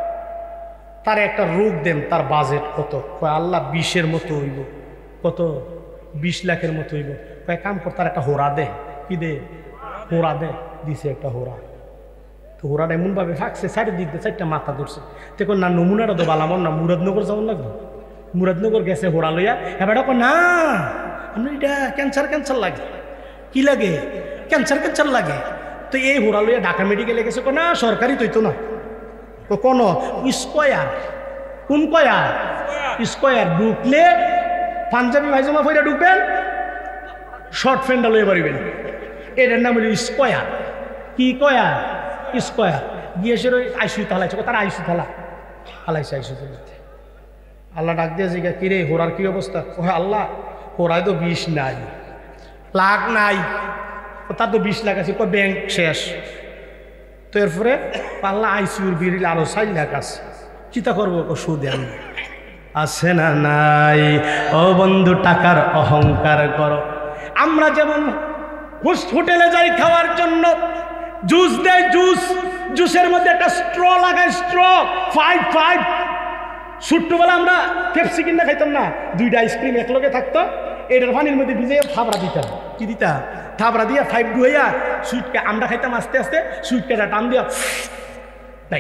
তার একটা রোগ দেন তার বাজেট কত কয় আল্লাহ বিশের মতো হইব কত বিশ লাখের মতো হইব কয় কাম কর তার একটা হোরা দে কি দে হোরা দে দিছে একটা হোরা তো হোরাটা এমনভাবে ফাঁকছে সাইডের দিক দিয়ে চারটা মাথা ধরছে দেখুন না নমুনাটা তো বালামন না মুরাদনগর যেমন লাগবে মুরাদনগর গেছে হোরা লইয়া এবার না আপনার এটা ক্যান্সার ক্যান্সার লাগে কি লাগে ক্যান্সার ক্যান্সার লাগে তো এই হোরা লইয়া ঢাকা মেডিকেলে গেছে না সরকারি তৈতো না তো কোন স্কোয়ার কোন কয়ার স্কোয়ার ঢুকলে পাঞ্জাবি ভাইজামা পরে ঢুকবেন শর্ট ফ্যান্ডা লইয়া পারিবেন এটার নাম হলো স্কোয়ার কি কয়ার স্কোয়ার গিয়েছে ওই আইসিউ থালাইছে তারা আইসিউ থালা হালাইছে আইসিউ থালাতে আল্লাহ ডাক দিয়ে জিজ্ঞা কিরে হোরার কি অবস্থা ও আল্লাহ হোরায় তো বিষ নাই লাখ নাই তার তো বিশ লাখ আছে ব্যাংক শেষ তো এরপরে পাল্লা আইসিউর বিল আরো চার লাখ আছে চিন্তা করবো সুদে আমি আছে না নাই ও বন্ধু টাকার অহংকার করো আমরা যেমন হোটেলে যাই খাওয়ার জন্য জুস দেয় জুস জুসের মধ্যে একটা স্ট্র লাগায় স্ট্র ফাইভ ফাইভ ছোট্টবেলা আমরা পেপসি কিনা খাইতাম না দুইটা আইসক্রিম একলগে থাকতো এটার পানির মধ্যে ভিজে থাবড়া দিতাম কি দিতাম থাবড়া দিয়া ফাইভ ডুইয়া সুইটকে আমরা খাইতাম আস্তে আস্তে সুইটকেটা টান দিয়া তাই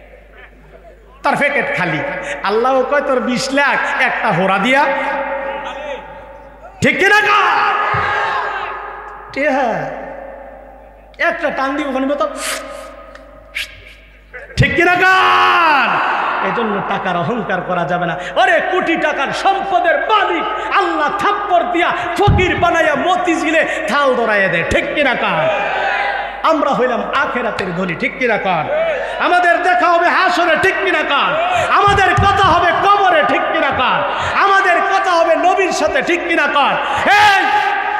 তার প্যাকেট খালি আল্লাহ কয় তোর বিশ লাখ একটা হোরা দিয়া ঠিক কিনা হ্যাঁ একটা টান দিব ওখানে মতো ঠিক কিনা কার এজন্য টাকার অহংকার করা যাবে না আরে কোটি টাকার সম্পদের মালিক আল্লাহ থাপ্পড় দিয়া ফকির বানাইয়া মতিঝিলে থাল ধরাইয়া দেয় ঠিক কিনা কার আমরা হইলাম আখেরাতের ধনী ঠিক কিনা কার আমাদের দেখা হবে হাসরে ঠিক কিনা কার আমাদের কথা হবে কবরে ঠিক কিনা কার আমাদের কথা হবে নবীর সাথে ঠিক কিনা কার এই ও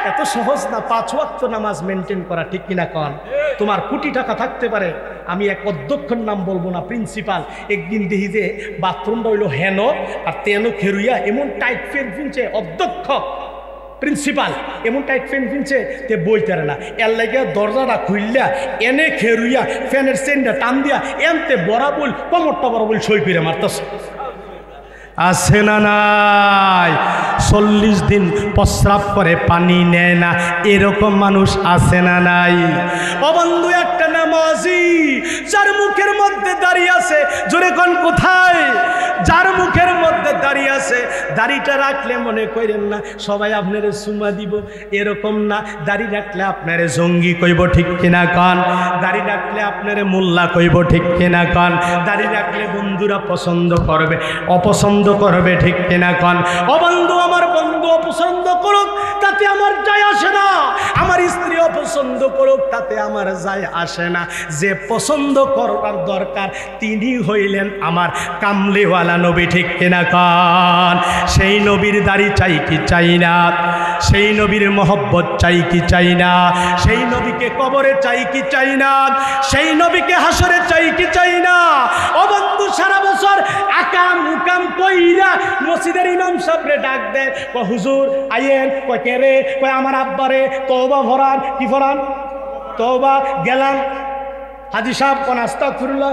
এত সহজ না পাঁচ ওয়াক্ত নামাজ মেনটেন করা, ঠিক কিনা কন? তোমার কোটি টাকা থাকতে পারে, আমি এক অধ্যক্ষের নাম বলবো না, প্রিন্সিপাল, একদিন দেখি যে বাথরুমটা হইলো হেন আর তেনো খেরুইয়া এমন টাইট ফ্যান ফিনছে, অধ্যক্ষ প্রিন্সিপাল এমন টাইট ফ্যান ফিনছে তে বইতারে না, এর লাগে দরজাটা খুললা এনে খেরুইয়া ফ্যানের চেনটা টান দিয়া এনতে বরাবল কমরটা বরাবল সই করে মারতেছে। আছে না নাই? চল্লিশ দিন প্রস্রাব করে পানি নেয় না, এরকম মানুষ আছে না নাই? ও বন্ধু, একটা নামাজি যার মুখের মধ্যে দাঁড়িয়ে আছে, জোরে কোন কোথায়? যার মুখের মধ্যে দাঁড়িয়ে আছে, দাড়িটা রাখলে মনে করেন না সবাই আপনারে সুমা দিব, এরকম না। দাড়ি রাখলে আপনারে জঙ্গি কইব, ঠিক কিনা কন? দাড়ি রাখলে আপনারে মোল্লা কইব, ঠিক কিনা কন? দাড়ি রাখলে বন্ধুরা পছন্দ করবে, অপছন্দ করবে, ঠিক কিনা কন? ও বন্ধু, আমার বন্ধু অপছন্দ করুক তাতে আমার যায় আসে না, আমার স্ত্রী অপছন্দ করুক তাতে আমার যায় আসে না। যে পছন্দ করার দরকার তিনি হইলেন আমার কামলিওয়ালা নবী, ঠিক কিনা কন? সেই নবীর দাড়ি চাই কি চাই না? সেই নবীর মহব্বত চাই কি চাই না? সেই নবীকে কবরে চাই কি চাই না? সেই নবীকে হাসরে চাই কি চাই না? ও বন্ধু, সারা বছর আকাম উকাম কইরা মসজিদের ইমাম সাহেবরে ডাক দেয়, কয় হুজুর আইয়েন, কয় কে রে? কয় আমার আব্বারে তওবা ভরান। কি ভরান? তওবা। গেলাম, হাজি সাহেব কোন আস্তাগফিরুল্লাহ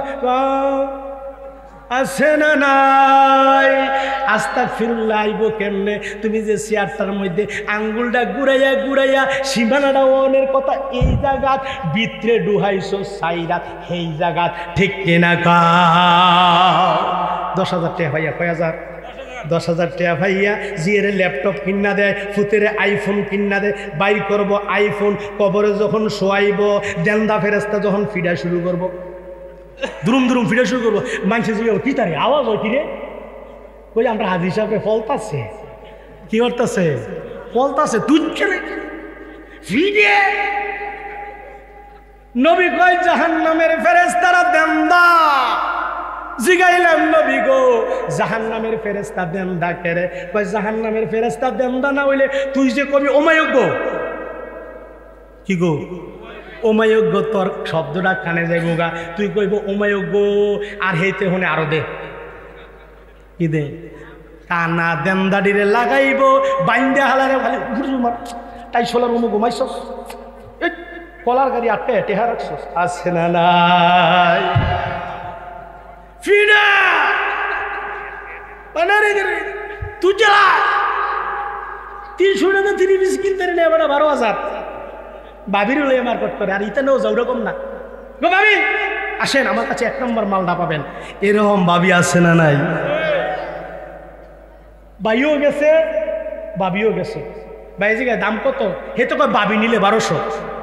আছে না নাই? আস্তাগফিরুল্লাহ আইব কেমনে? তুমি যে চেয়ারটার মধ্যে আঙ্গুলটা ঘুরাইয়া ঘুরাইয়া সীমানাটা ওনের কথা এই জায়গাত ভিতরে ডুহাইছো সাইরাত সেই জায়গাত, ঠিক কিনা কা? দশ হাজার টাকা ভাইয়া, কয় হাজার? দশ হাজার টাকা ভাইয়া জিয়ের ল্যাপটপ কিনা দেয়, ফুতের আইফোন কিনা দেয়, বাই করব আইফোন, কবরে যখন শোয়াইব দেন্দা ফেরেস্তা যখন ফিডা শুরু করব, দুরুম দুরুম ফিরে শুরু করবো, মানুষ কি তারে আওয়াজ হয়, কিরে? কই আমরা হাজি সাহেবকে ফলতাছে, কি করতেছে? ফলতাছে তুচ্ছে ফিরে। নবী কয় জাহান্নামের ফেরেশতারা দেন্দা। জিগাইলাম নবী গো জাহান্নামের ফেরেশতা দেন্দা কেরে? কয় জাহান্নামের ফেরেশতা দেন্দা না হইলে তুই যে কবি ওমায়জ্ঞ, কি গো ওমায়জ্ঞ, তোর শব্দটা কানে যাইব গা, তুই কইব ওমায়জ্ঞ আর হেইতে হনে আরো দে, কি দে? কানা দেমদাডিরে লাগাইব, বাইন্দা হালারে খালি ঘুরুমার তাই সোলার উমু ঘুমাইছ, কলার গাড়ি আটকে টেহা রাখছ, আছে না নাই? ফিনা তুই যা তিনশো টাকা তিরিশ বিশ কিনতে নেই, এবার বারো হাজার বাবির লয়ে মার্কেট করে, আর ইতে নেও যাও রকম না। গো ভাবি আসেন আমার কাছে এক নম্বর মালটা পাবেন, এরকম ভাবি আছে না নাই? ভাইও গেছে ভাবিও গেছে, ভাই জিগা দাম কত? হে তো কয় ভাবি নিলে বারোশো,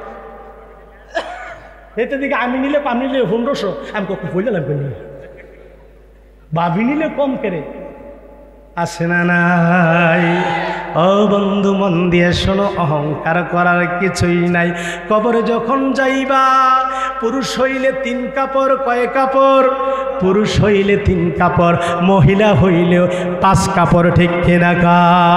হেতে দিকে আমি নিলে আমি নিলে পনেরোশো। আমি কখন বললাম নিয়ে ভাবি নিলে কম কেড়ে, আছে না নাই? ও বন্ধু মন দিয়ে শোনো, অহংকার করার কিছুই নাই। কবরে যখন যাইবা, পুরুষ হইলে তিন কাপড়, কয় কাপড়? পুরুষ হইলে তিন কাপড়, মহিলা হইলেও পাঁচ কাপড়, ঠিক কিনা কা?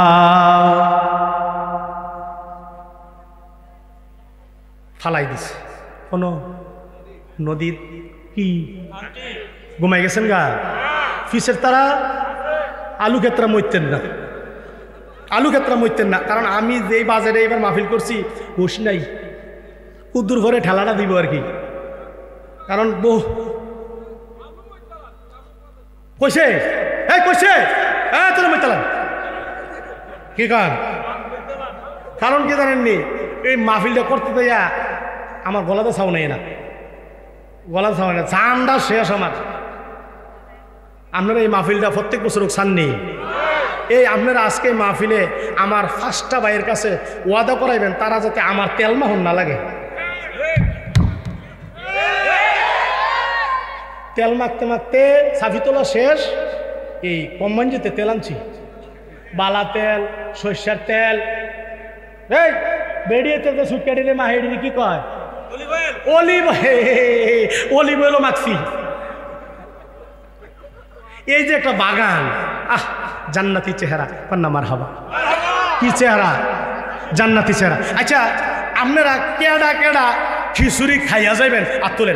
ফালাই দিছে কোনো নদীর, কি ঘুমাই গেছেন গা? ফিসের তারা আলু ক্ষেত্রা মরতেন না, আলু ক্ষেত্রা মরতেন না, কারণ আমি যেই বাজারে এবার মাহফিল করছি হুশ নাই, উদ্দুর ঘরে ঠেলাটা দিব আর কি, কারণ বহু কইছে এই কইছে হ্যাঁ তোর মরতালাম কি কার? কারণ কি জানেননি, এই মাহফিলটা করতে দেয়া আমার গলাতে ছাউ নেই না, গলাতে ছাউ না, চান্দা শেষ আমার। আপনারা এই মাহফিলটা প্রত্যেক বছর চান নেই, এই আপনারা আজকে মাহফিলে আমার পাঁচটা ভাইয়ের কাছে ওয়াদা করাইবেন তারা যাতে আমার তেল মাহন না লাগে। তেল মাখতে মাখতে সাফি তোলা শেষ, এই কোম্পানিতে তেল আনছি, বালা তেল, সর্ষের তেল, এই বেরিয়ে তেল সুটকা দিলে মা হেডি কি কয় অলিভ অলিভ অয়েলও মাখছি। এই যে একটা বাগান, আহ জান্নাতি চেহারা, কন্যা মার হাবা, কি চেহারা জান্নাতি চেহারা। আচ্ছা আপনারা কেডা কেডা খিচুড়ি খাইয়া যাইবেন আর তুলেন,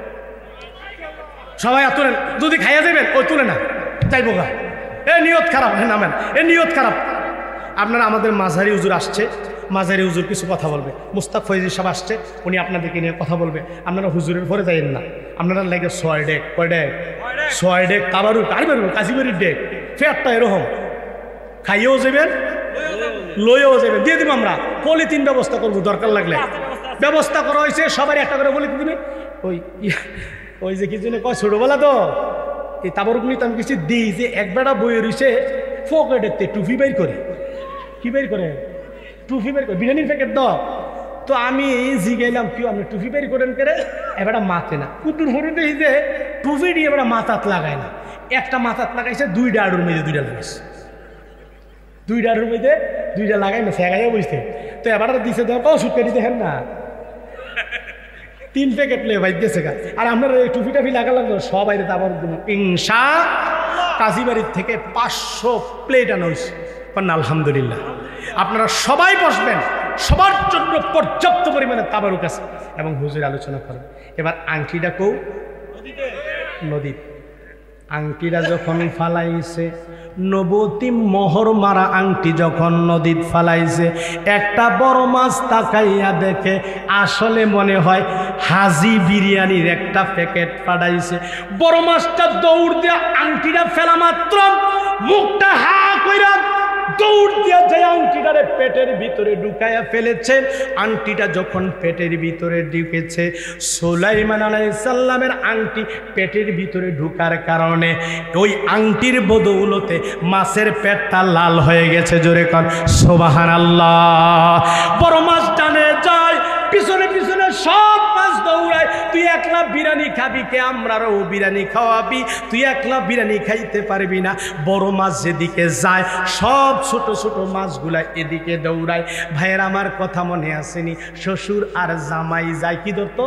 সবাই আর তুলেন। যদি খাইয়া যাইবেন ওই তুলে না যাইব গা, এ নিয়ত খারাপ, হ্যাঁ নামেন, এ নিয়ত খারাপ। আপনারা আমাদের মাঝারি হুজুর আসছে, মাঝারি হুজুর কিছু কথা বলবে। মুস্তাক ফৈজি সাহেব আসছে, উনি আপনাদেরকে নিয়ে কথা বলবে। আপনারা হুজুরের পরে যাইেন না, আপনারা লাগে ছয় ডেক, কয় ডেক, ছয় ডেক তাবারু কারি বেরবো কাশিবাড়ির ডেক ফেয়ারটা এরকম খাইয়েও যাবেন লইয়েও যাবেন, দিয়ে দিব আমরা পলিথিন ব্যবস্থা করবো দরকার লাগলে। ব্যবস্থা করা হয়েছে, সবাই একটা করে পলিথিন দিবে। ওই ওই যে কিছু কয় ছোটবেলা তো এই তাবারুক নিতে আমি কিছু দিই যে এক বেড়া বইয়ে রয়েছে পকেটেতে টুপি বের করে, কি বের করে টুপি বের করে বিরিয়ানির প্যাকেট দাও। তো আমি জিগাইলাম কেউ আপনি টুপি বের করেন করে, এবারটা মাথে না কুতুর হরু দেখি যে টুপি দিয়ে এবার মাথাত লাগায় না, একটা মাথাত লাগাইছে, দুইটা আড়ুর মেঝে দুইটা লাগাইছে, দুইটা আড়ুর মেঝে দুইটা লাগাই না সেগাইয়া বুঝতে। তো এবারটা দিছে দেখো সুটকারি দেখেন না, তিন প্যাকেট লে ভাই দিয়েছে গা। আর আপনার এই টুপি টাফি লাগা লাগলো সবাই আবার ইনশা কাজীবাড়ির থেকে পাঁচশো প্লেট আনা হয়েছে। আলহামদুলিল্লাহ আপনারা সবাই বসবেন, সবার জন্য পর্যাপ্ত পরিমাণে তাবারুক আছে এবং হুজুর আলোচনা করেন। এবার আংটিটা কৌ নদী, আংটিটা যখন ফালাইছে নবতী মোহর মারা আংটি যখন নদীত ফালাইছে, একটা বড় মাছ তাকাইয়া দেখে আসলে মনে হয় হাজি বিরিয়ানির একটা প্যাকেট পাঠাইছে। বড় মাছটা দৌড় দিয়া আংটিটা ফেলা মাত্র মুখটা হা কইরা দৌড় দিয়া যায় আংটিটারে পেটের ভিতরে ঢুকাইয়া ফেলেছে। আংটিটা যখন পেটের ভিতরে ঢুকেছে, সুলাইমান আলাইহিস সালামের আংটি পেটের ভিতরে ঢুকার কারণে ওই আংটির বদৌলতে মাছের পেটটা লাল হয়ে গেছে। জোরে কর সুবহানাল্লাহ। বড় মাছ টানে যায়, পিছনে পিছনে সব মাছ দৌড়ায়। তুই একলা বিরিয়ানি খাবি কে, আমরাও বিরিয়ানি খাওয়াবি, তুই একলা বিরিয়ানি খাইতে পারবি না। বড় মাছ যেদিকে যায় সব ছোট ছোট মাছগুলা এদিকে দৌড়ায়। ভাইয়ের আমার কথা মনে আসেনি, শ্বশুর আর জামাই যায় কি ধরতো,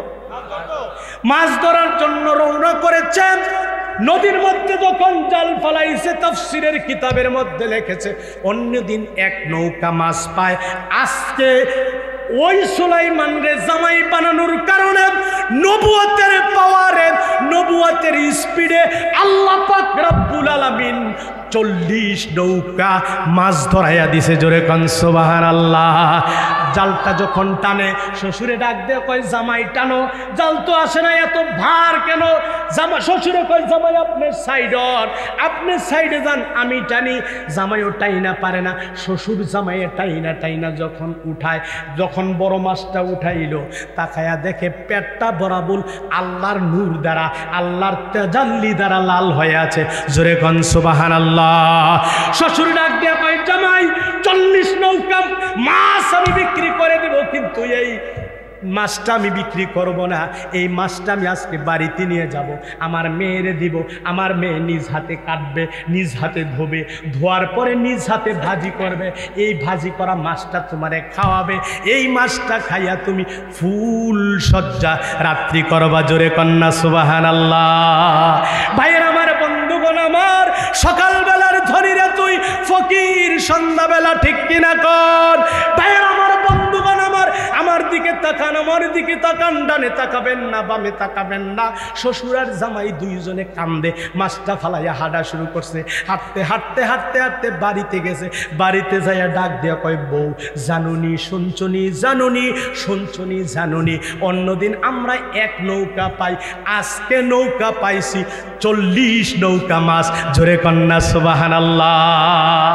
মাছ ধরার জন্য রওনা করেছেন। নদীর মধ্যে যখন জাল ফলাইছে, তাফসীরের কিতাবের মধ্যে লিখেছে অন্যদিন এক নৌকা মাছ পায়, আজকে ওই সুলাইমান রে জামাই বানানোর কারণে নবুয়তের পাওয়ারে, নবুয়তের স্পিডে আল্লাহ পাক রব্বুল আলামিন চল্লিশ নৌকা মাছ ধরাইয়া দিছে। জোরে কান সুবহানাল্লাহ। জালটা যখন টানে শ্বশুরে ডাক দিয়ে কয় জামাই টানো, জাল তো আসে না, এত ভার কেন? জামা শ্বশুরে কয় জামাই আপনি সাইড হন, আপনি সাইডে যান, আমি টানি। জামাইও টাইনা পারে না, শ্বশুর জামাইয়ে টাইনা টাইনা যখন উঠায়, যখন বড় মাছটা উঠাইল, তাকায়া দেখে পেটটা বরাবর আল্লাহর নূর দ্বারা, আল্লাহর তাজাল্লি দ্বারা লাল হয়ে আছে। জোরে কান সুবহানাল্লাহ। শ্বশুর ডাক দিয়ে কয় জামাই চল্লিশ নৌকা মাছ আমি বিক্রি করে দেব, কিন্তু এই মাছটা আমি বিক্রি করব না, এই মাছটা আমি আজকে বাড়িতে নিয়ে যাব, আমার মেয়েরে দিব, আমার মেয়ে নিজ হাতে কাটবে, নিজ হাতে ধোবে, ধোয়ার পরে নিজ হাতে ভাজি করবে, এই ভাজি করা মাছটা তোমারে খাওয়াবে, এই মাছটা খাইয়া তুমি ফুল সজ্জা রাত্রি করবা। জোরে কন্যা সুবহানাল্লাহ। ভাইয়ের আমার, বন্ধুগণ আমার, সকালবেলার ধনীরা তুই ফকির সন্ধ্যাবেলা, ঠিক কিনা কর? ভাইয়ের আমার, বন্ধুগণ আমার, আমার দিকে তাকান, আমার দিকে তাকান, ডানে তাকাবেন না, বামে তাকাবেন না। শ্বশুর আর জামাই দুইজনে কান্দে, মাছটা ফালাইয়া হাঁটা শুরু করছে। হাঁটতে হাঁটতে হাঁটতে হাঁটতে বাড়িতে গেছে, বাড়িতে যাইয়া ডাক দিয়া কয় বউ জানুনি শুনছনি, জানুনি শুনছনি, জানুনি অন্যদিন আমরা এক নৌকা পাই, আজকে নৌকা পাইছি চল্লিশ নৌকা মাছ। জোরে কন্যা সুবহানাল্লাহ।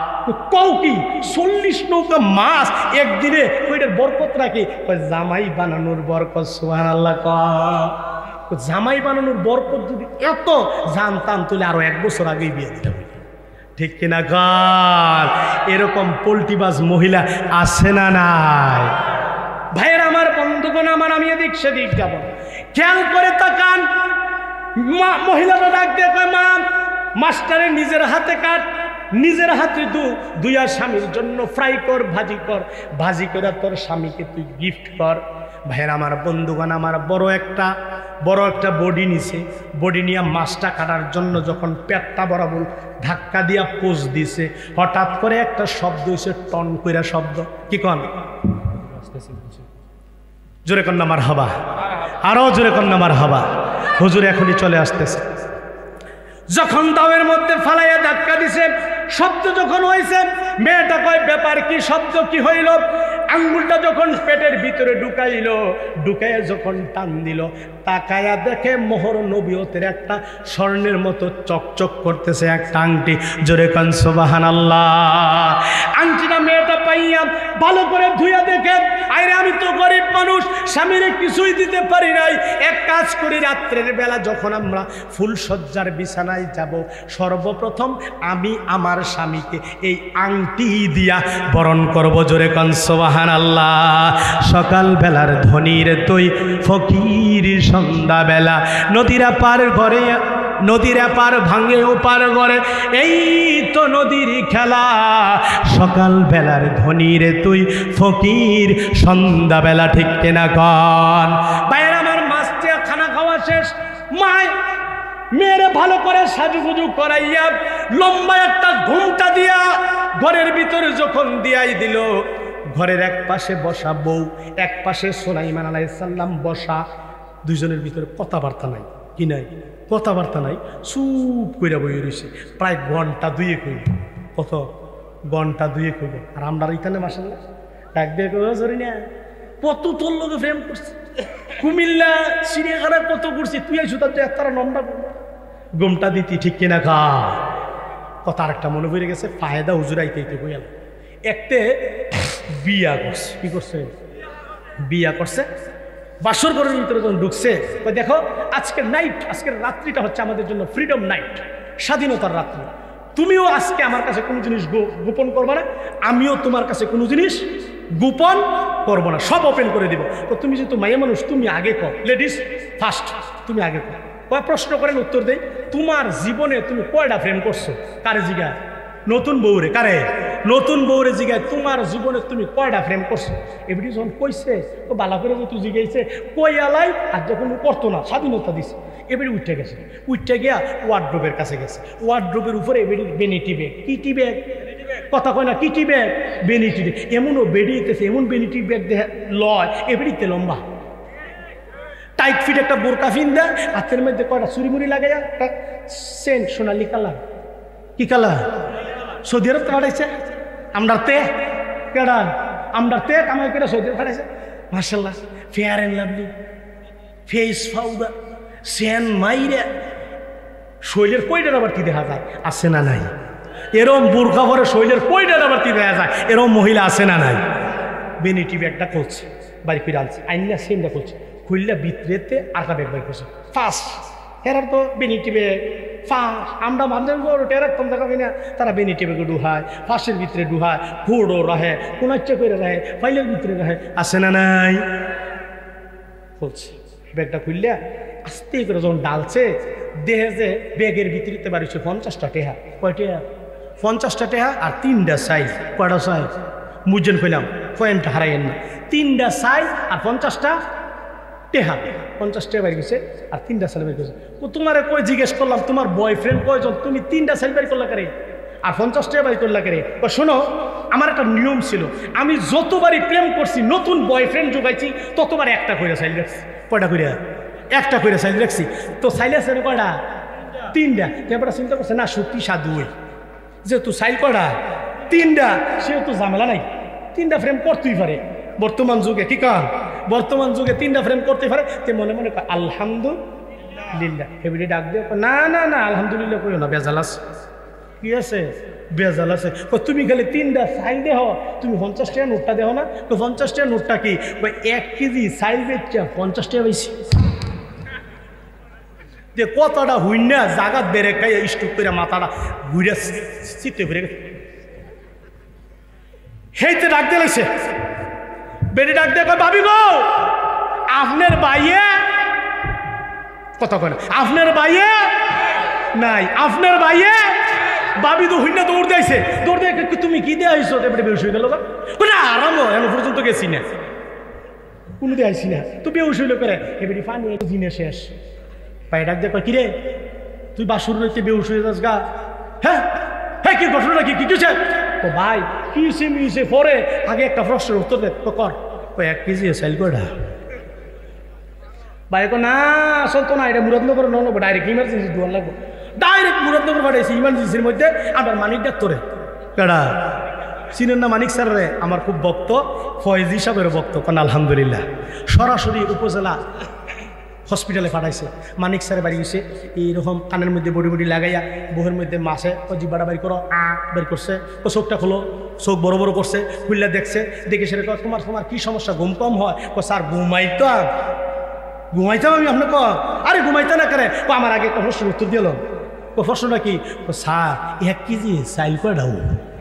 কও কি চল্লিশ নৌকা মাছ একদিনে, ওইটার বরকত রাখি জামাই বানানোর বরকত। সুবহানাল্লাহ। ক জামাই বানানোর বরকত যদি এত জানতাম তাহলে আরো এক বছর আগেই বিয়ে দিতাম, ঠিক কিনা গাল? এরকম পোল্টিবাজ মহিলা আছে না নাই? ভাইয়ের আমার, বন্ধুগণ আমার, আমি এদিক সেদিক যাব, খেয়াল করে তাকান। মহিলাটা ডাক দিয়ে কয় মা মাছটারে নিজের হাতে কাট, নিজের হাতে দু দুইয়া স্বামীর জন্য ফ্রাই কর, ভাজি কর, ভাজি করে তোর স্বামীকে তুই গিফট কর। ভাইয়ের আমার, বন্ধুগণ আমার, বড় একটা বড় একটা বডি নিছে, বডি নিয়ে মাছটা কাটার জন্য যখন পেটটা বরাবর ধাক্কা দিয়া পোজ দিছে, হঠাৎ করে একটা শব্দ হইছে, টন কইরা শব্দ। কি কন? জোরে কন্যা মার হাবা, আরো জোরে কন্যা মার হাবা। হুজুর এখনই চলে আসতেছে। যখন দাওয়ের মধ্যে ফালাইয়া ধাক্কা দিছে, শব্দ যখন হয়েছে, মেয়েটা কয় ব্যাপার কি, শব্দ কি হইল? আঙ্গুলটা যখন পেটের ভিতরে ঢুকাইল, ঢুকাইয়া যখন টান দিল, তাকায়া দেখে মোহর নবীয়তের একটা স্বর্ণের মতো চকচক করতেছে একটা আংটি। জোরে কান সুবহানাল্লাহ। আংটিটা মেয়েটা পাইয়া ভালো করে ধুইয়া দেখে, আরে আমি তো গরিব মানুষ, স্বামীরে কিছুই দিতে পারি নাই, এক কাজ করি, রাত্রের বেলা যখন আমরা ফুলসজ্জার বিছানায় যাব, সর্বপ্রথম আমি আমার স্বামীকে এই আংটি দিয়া বরণ করব। জোরে কান সুবহানাল্লাহ। সকাল বেলার ধনির তুই ফকির, সন্ধ্যাবেলা নদীরা পার ঘরে, নদীরা পার ভাঙে ওপার ঘরে, এই তো নদীর খেলা। সকাল বেলার ধনির তুই ফকির, সন্ধ্যাবেলা ঠিক কেনা কন? বাইরে আমার মাছ দিয়া খানা খাওয়া শেষ, মায় মেয়েরে ভালো করে সাজুগুজু করাইয়া লম্বা একটা ঘুমটা দিয়া ঘরের ভিতরে যখন দিয়াই দিল, ঘরের এক পাশে বসা বউ, এক পাশে সুলাইমান আলাইহিস সালাম বসা, দুইজনের ভিতরে কথাবার্তা নাই। কি নাই? কথাবার্তা নাই, চুপ কইরা বইয়ে রয়েছে। প্রায় ঘন্টা দুয়ে কইব। কত? ঘন্টা দুয়ে কইব। আর আমরা এখানে মাশাআল্লাহ ডাক দিয়ে কইব, সরি না কত তোর লোকে প্রেম করছে, কুমিল্লা চিড়িয়াখানা কত করছি, তুই আইসু তার তারা নম্বর ঘুমটা দিতি ঠিক কিনা খা। কথা আরেকটা মনে পড়ে গেছে, ফায়দা হুজুরাইতে বইয়াল একতে বিয়া করছে। কি করছে? বিয়া করছে। বাসর ঘরের ভিতরে যখন ঢুকছে, দেখো আজকের নাইট, আজকের রাত্রিটা হচ্ছে আমাদের জন্য ফ্রিডম নাইট, স্বাধীনতার রাত্রি। তুমিও আজকে আমার কাছে কোনো জিনিস গোপন করবো না, আমিও তোমার কাছে কোনো জিনিস গোপন করবো না, সব ওপেন করে দিব। তো তুমি যেহেতু মাইয়া মানুষ, তুমি আগে কর, লেডিস ফার্স্ট, তুমি আগে কর। কয় প্রশ্ন করেন, উত্তর দেই। তোমার জীবনে তুমি কয়টা প্রেম করছো? কারে জিগায়? নতুন বউরে। কারে? নতুন বউরে জিগায়, তোমার জীবনে তুমি কয়টা প্রেম করছো? এবারে যখন কইছে, ও বালা করে যেহেতু জিগাইছে, কই আলাই, আর যখন করতো না, স্বাধীনতা দিছে, এবারে উঠে গেছে। উঠে গিয়া ওয়ার্ড্রোবের কাছে গেছে, ওয়ার্ড্রোবের উপরে এবারে বেনিটি ব্যাগ। কি টি ব্যাগ? কথা কয় না, কি টি ব্যাগ? Vanity bag. এমনও বেরিয়েছে, এমন বেনিটি ব্যাগ দেখ লয়, এবারিতে লম্বা টাইট ফিট একটা বোরকা ফিন দেয়, হাতের মধ্যে কয়টা চুরিমুড়ি লাগে, একটা সেন্ট সোনালি কালার। কি কালার? সৌদি আরব তো পাঠাইছে আমরার তে, কেডা আমরার তে কামাই করে সৌদি আরব পাঠাইছে। মাশাআল্লাহ, Fair and Lovely, face powder, সেন মাইরে, শৈলের কয়টা আবারটি দেখা যায়? আছে না নাই? এরম বোরকা পরে শৈলের কয়টা আবারটি দেখা যায়? এরম মহিলা আছে না নাই? বেনিটি ব্যাগটা খুলছে, বাড়ি ফিরে আনছে, আইনা সেনটা খুলছে, খুললে ভিতরেতে আরেকটা ব্যাগ বাই করছে। ফার্স্ট এরার তো বেনিটি ব্যাগ ফাঁস, আমরা ভাবছেন ওটা রাখতাম দেখাবি না, তারা বেনিটি ব্যাগে ডুহায়, ফাঁসের ভিতরে ডুহায়, ফুড়ো রাহে, কোন ইচ্ছা করে রাহে, ফাইলের ভিতরে রাহে, আছে না নাই? খুলছে ব্যাগটা খুললে আস্তে করে যখন ডালছে, দেহে যে ব্যাগের ভিতরে বাড়িছে পঞ্চাশটা টেহা। কয় টেহা? পঞ্চাশটা টেহা আর তিনটা সাইজ। কয়টা সাইজ? মুজেন কইলাম, পয়েন্টটা হারাইয়েন না। তিনটা সাইজ আর পঞ্চাশটা টেহা, পঞ্চাশ টাকা বাড়ি গেছে আর তিনটা সাইল বাড়ি গেছে। তোমার কই জিজ্ঞেস করলাম তোমার বয়ফ্রেন্ড কয়জন, তুমি তিনটা সাইল বাড়ি করলা করে আর পঞ্চাশ টাকা বাড়ি করলা করে? শোনো, আমার একটা নিয়ম ছিল, আমি যতবারই প্রেম করছি, নতুন বয়ফ্রেন্ড যোগাইছি, ততবার একটা করে সাইল রাখছি। কয়টা করে? একটা করে সাইল রাখছি। তো সাইল আছে কয়টা? তিনটা। তারপরে চিন্তা করছে, না সত্যি সাধু হই, যেহেতু সাইল কয়টা? তিনটা, সেহেতু ঝামেলা নাই, তিনটা প্রেম করতেই পারে বর্তমান যুগে। কি কারণ? বর্তমান যুগে তিনটা ফ্রেম করতে পারে। তে মনে মনে আলহামদুলিল্লাহ হেবিডি ডাক দিয়ে, না না না আলহামদুলিল্লাহ কইও না, বেজাল আছে। কি আছে? বেজাল আছে। তুমি খালি তিনটা সাইল দেহ, তুমি পঞ্চাশ টাকা নোটটা দেহ না? তো পঞ্চাশ টাকা নোটটা কি? এক কেজি সাইল বেচা পঞ্চাশ টাকা বেশি। যে কতটা হুইন না জাগাত বেড়ে খাই স্টুক করে মাথাটা ঘুরে চিত্তে ফিরে গেছে। হেইতে ডাক দিয়ে লাগছে, বেড়ে ডাক দিয়ে কয়, ভাবি গো আপনার বাইয়ে, কথা কয় না, আপনার বাইয়ে নাই, আপনার বাইয়ে। ভাবি তো হুইনা দৌড় দিয়েছে, দৌড় দিয়ে তুমি কি দিয়ে আইসো? এবারে বেউস হয়ে গেল। না আরাম এখন পর্যন্ত গেছি না, কোনো দিয়ে আইসি না, তো বেউস হইল করে। এবারে পানি জিনে শেষ। পায়ে ডাক দিয়ে কয়, কিরে তুই বাসুর রইতে বেউস হয়ে যাস গা? হ্যাঁ হ্যাঁ কি ঘটনা কি কি কিছু ও ভাই কিসে মিশে পরে আগে একটা প্রশ্নের উত্তর দে তো কর ও এক কেজি সাইল কয়টা ভাই কো না চলতো না এটা মুরাদনগর নব ডাইরেক্ট ইমার্জেন্সি দোয়ার লাগবো ডাইরেক্ট মুরাদনগর পাঠাইছি ইমার্জেন্সির মধ্যে আমার মানিক ডাক্তারে কেডা চিনেন না মানিক স্যার রে আমার খুব ভক্ত ফয়েজ হিসাবের ভক্ত কোন আলহামদুলিল্লাহ সরাসরি উপজেলা হসপিটালে পাঠাইছে মানিক স্যারে বাড়ি গেছে এইরকম কানের মধ্যে বডি বডি লাগাইয়া বুহের মধ্যে মাসে ও জিব্বাটা বাড়ি করো আ বের করছে ও চোখটা খোলো চোখ বড় বড় করছে খুললে দেখছে দেখে সেটা কয় তোমার তোমার কি সমস্যা ঘুম কম হয় ও স্যার ঘুমাইতাম ঘুমাইতাম আমি আপনার ক আরে ঘুমাইতে না করে ও আমার আগে একটা প্রশ্নের উত্তর দিল ও প্রশ্নটা কি ও স্যার এক কেজি চাইল করে দাও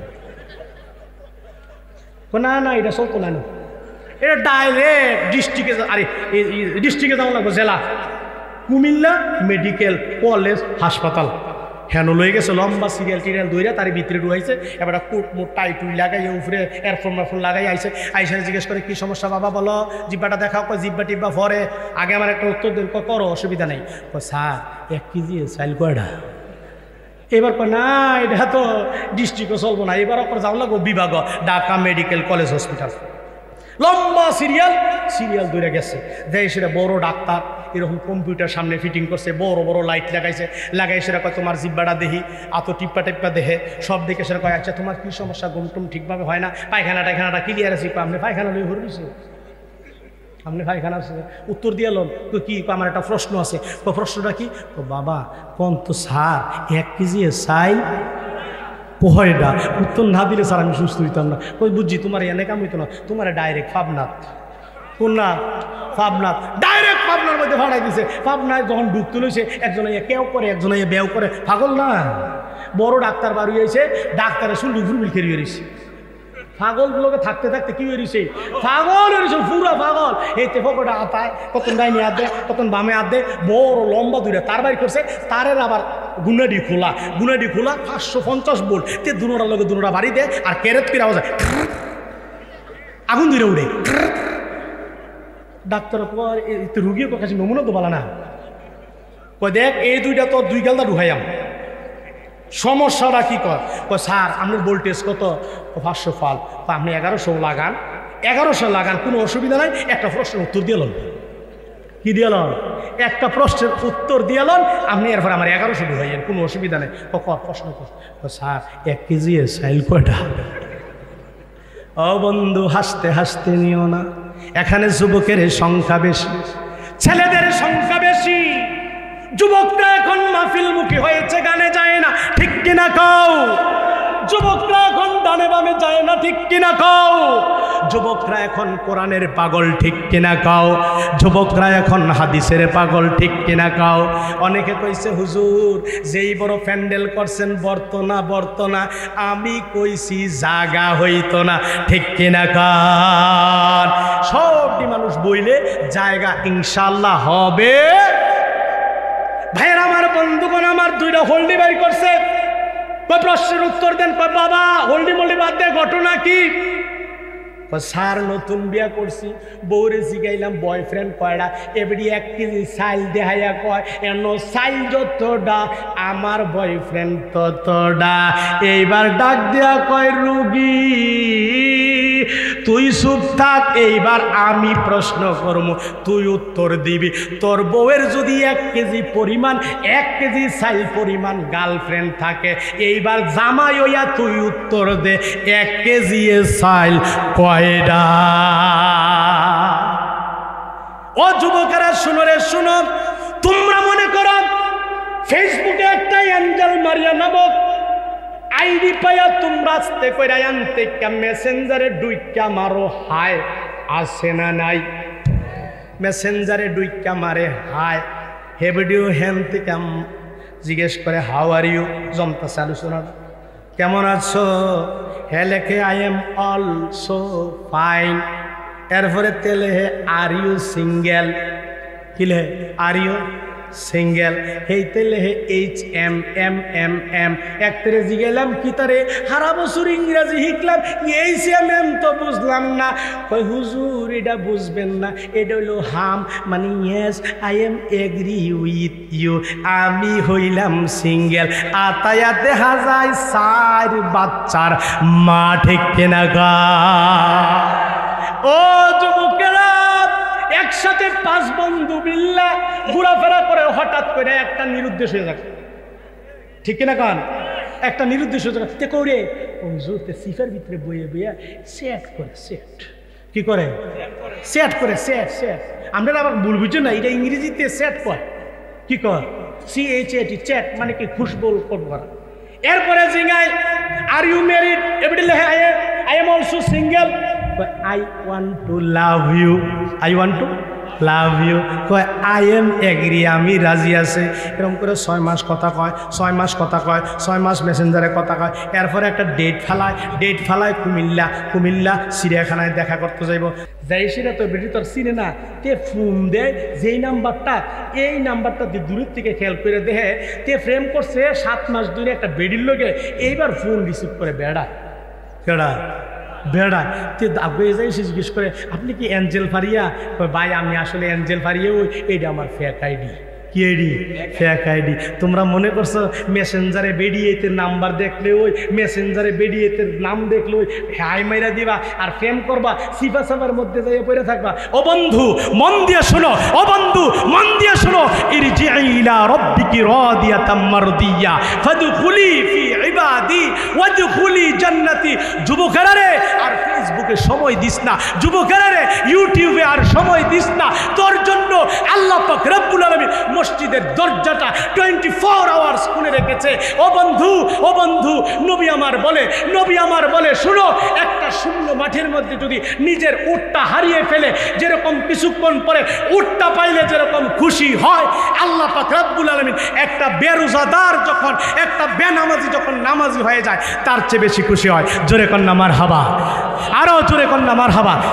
না না এটা চলতো না এটা ডাইরেক্ট ডিস্ট্রিক্টে আরে ডিস্ট্রিক্টে যাওয়া লাগবো জেলা কুমিল্লা মেডিকেল কলেজ হাসপাতাল হ্যাঁ লয়ে গেছে লম্বা সিরিয়াল টিরিয়াল দইরা তার ভিতরে ঢুকাইছে এবার কোট মোট টাই টুই লাগাই উপরে এয়ারফোন মারফোন লাগাই আইছে আইসা জিজ্ঞেস করে কি সমস্যা বাবা বলো জিব্বাটা দেখাও কয় জিব্বা টিব্বা ভরে আগে আমার একটা উত্তর দিন করো অসুবিধা নেই স্যার এক কেজি চাইল কয়টা এবার কয় না এটা তো ডিস্ট্রিক্টও চলবো না এবার ওপর যাও লাগবো বিভাগ ঢাকা মেডিকেল কলেজ হসপিটাল লম্বা সিরিয়াল সিরিয়াল দূরে গেছে দেয় সেটা বড় ডাক্তার এরকম কম্পিউটার সামনে ফিটিং করছে বড় বড় লাইট লাগাইছে লাগাই সেটা কয় তোমার জিব্বাটা দেখি এত টিপ্পা টিপ্পা দেখে সব দেখে সেটা কয় আচ্ছা তোমার কী সমস্যা ঘুম টুম ঠিকভাবে হয় না পায়খানা টাইখানাটা ক্লিয়ার আছে আপনি পায়খানা লই ভরে দিছে আপনি পায়খানা আছে উত্তর দিয়ে এলেন তো কি আমার একটা প্রশ্ন আছে তো প্রশ্নটা কি ও বাবা কোন তো স্যার এক কেজি চাইল পোহয়টা উত্তর না দিলে স্যার আমি সুস্থ হইতাম না ওই বুঝছি তোমার এনে কাম হইতো না তোমার ডাইরেক্ট পাবনাথ কোন না পাবনাথ ডাইরেক্ট পাবনার মধ্যে ভাড়াই দিছে পাবনায় যখন ঢুকতে লইছে একজন কেউ করে একজন বেও করে পাগল না বড় ডাক্তার বাড়ি হয়েছে ডাক্তারের শুনলি ফুরবিল খেয়ে রয়েছে পাগলগুলোকে থাকতে থাকতে কি হয়েছে পাগল হয়েছে পুরা পাগল এইতে ফকটা আতায় কতন ডাইনি হাত দেয় কতন বামে হাত দেয় বড় লম্বা দূরে তার বাড়ি করছে তারের আবার গুনাডি খোলা গুনাডি খোলা পাঁচশো পঞ্চাশ বোল্ট তে দুনোটার লোকে দুনোটা বাড়ি দেয় আর কেরেত করে আওয়াজ আগুন ধরে উড়ে ডাক্তার রুগীর কাছে নমুনা তো বলা না কয় দেখ এই দুইটা তো দুই গালটা ঢুকাইয়াম সমস্যাটা কি কয় কয় স্যার আপনার ভোল্টেজ কত পাঁচশো ফাল আপনি এগারোশো লাগান এগারোশো লাগান কোনো অসুবিধা নাই একটা প্রশ্নের উত্তর দিয়েলেন কি দিয়েলেন একটা প্রশ্নের উত্তর দিয়েলেন আপনি এরপর আমার এগারোশো ঢুকাইয়েন কোনো অসুবিধা নেই প্রশ্ন স্যার এক কেজি চাইল কয়টা ও বন্ধু হাসতে হাসতে নিও না এখানে যুবকের সংখ্যা বেশি ছেলেদের সংখ্যা বেশি যুবকরা এখন মাহফিলমুখী হয়েছে গানে যায় না ঠিক কিনা কও যুবকরা এখন ডানে বামে যায় না ঠিক কিনা কও যুবকরা এখন কোরআনের পাগল ঠিক কিনা কও যুবকরা এখন হাদিসের পাগল ঠিক কিনা কও অনেকে কইছে হুজুর যেই বড় প্যান্ডেল করছেন বর্তনা বর্তনা আমি কইছি জাগা হইতো না ঠিক কিনা কন সবটি মানুষ বইলে জায়গা ইনশাআল্লাহ হবে ভাইয়ের আমার বন্ধুগণ আমার দুইটা হোল্ডি বাই করছে কই প্রশ্নের উত্তর দেন কই বাবা হোল্ডি মোল্ডি বাদ দে ঘটনা কি স্যার নতুন বিয়া করছি বউরে জিগাইলাম বয়ফ্রেন্ড কয়টা এবারে এক কেজি চাইল দেখাইয়া কয় এন চাইল যতটা আমার বয়ফ্রেন্ড ততটা এইবার ডাক দেয়া কয় রুগী তুই চুপ থাক এইবার আমি প্রশ্ন করবো তুই উত্তর দিবি তোর বউয়ের যদি এক কেজি পরিমাণ এক কেজি চাইল পরিমাণ গার্লফ্রেন্ড থাকে এইবার জামাই হইয়া তুই উত্তর দে এক কেজি চাইল কয়টা ও যুবকেরা শুনো রে শুনো তোমরা মনে করো ফেসবুকে একটা অ্যাঞ্জেল মারিয়া নামক আইডি পাইয়া তোমরা আস্তে কইরা আনতে মেসেঞ্জারে ডুইকা মারো হাই আসে না নাই মেসেঞ্জারে ডুইকা মারে হাই হে ভিডিও হ্যান থেকে জিজ্ঞেস করে হাউ আর ইউ জমতা চালু শোনা কেমন আছো হে লেখে আই এম অলসো ফাইন এরপরে তেলে হে আর ইউ সিঙ্গেল কিলে আর ইউ সিঙ্গেল হেইতে লেহে এইচ এম এম এম এম একটারে জিগেলাম কি তারে সারা বছর ইংরাজি শিখলাম এইচ এম এম তো বুঝলাম না কই হুজুর এটা বুঝবেন না এটা হইল হাম মানে yes I am agree with you আমি হইলাম সিঙ্গেল আতায়া দেখা যায় চার বাচ্চার মা ঠিক কেনা গা ও যুবকেরা একসাথে পাঁচ বন্ধু মিল্লা ঘোরাফেরা করে হঠাৎ করে একটা নিরুদ্দেশ হয়ে যাবে ঠিক কিনা কান একটা নিরুদ্দেশ হয়ে যাবে তে করে হুজুরতে সিফের ভিতরে বইয়ে বইয়ে সেট করে সেট কি করে সেট করে সেট সেট আমরা আবার ভুল বুঝছো না এটা ইংরেজিতে সেট কয় কি কয় C H A T chat মানে কি খুশবুল করা এরপরে জিঙ্গাই আর ইউ ম্যারিড এভরি লেহে I I am also single I want to love you. I want to love you. কয় আই এম এগ্রি আমি রাজি আছে এরকম করে ছয় মাস কথা কয় ছয় মাস কথা কয় ছয় মাস মেসেঞ্জারে কথা কয় এরপরে একটা ডেট ফেলায় ডেট ফেলায় কুমিল্লা কুমিল্লা চিড়িয়াখানায় দেখা করতে যাইব যাই সেটা তো বেটি তোর চিনে না তে ফোন দেয় যেই নাম্বারটা এই নাম্বারটা দূরের থেকে খেয়াল করে দেখে তে ফ্রেম করছে সাত মাস ধরে একটা বেডির লোকে এইবার ফোন রিসিভ করে বেড়ায় কেডা বেড়ায় তে আগে যাই সে জিজ্ঞেস করে আপনি কি অ্যাঞ্জেল ফারিয়া ভাই আমি আসলে অ্যাঞ্জেল ফারিয়া ওই এইটা আমার ফেক আইডি কি আইডি ফেক আইডি তোমরা মনে করছো মেসেঞ্জারে বেডিয়েতে নাম্বার দেখলে ওই মেসেঞ্জারে বেডিয়েতে নাম দেখলে ওই হাই মাইরা দিবা আর ফেম করবা সিফা সাফার মধ্যে যাই পড়ে থাকবা ও বন্ধু মন দিয়ে শোনো ও বন্ধু মন দিয়ে শোনো ইরজিই ইলা রাব্বিকি রাদিয়াতাম মারদিয়া ফাদখুলি ফি ইবাদি ওয়াদখুলি জান্নাতি যুবকেরা রে আর ফেসবুকে সময় দিস না যুবকেরা রে ইউটিউবে আর সময় দিস না তোর জন্য আল্লাহ পাক রব্বুল আলামিন মসজিদের দরজাটা টোয়েন্টি ফোর আওয়ার্স খুলে রেখেছে ও বন্ধু ও বন্ধু নবী আমার বলে নবী আমার বলে শুনো একটা শূন্য মাঠের মধ্যে যদি নিজের উটটা হারিয়ে ফেলে যেরকম কিছুক্ষণ পরে উটটা পাইলে যেরকম খুশি হয় আল্লাহ পাক রব্বুল আলামিন একটা বেরোজাদার যখন একটা বেনামাজি যখন নামাজি হয়ে যায় তার চেয়ে বেশি খুশি হয় জোরে কন্যা মারহাবা আরো জোরে কন্যা মারহাবা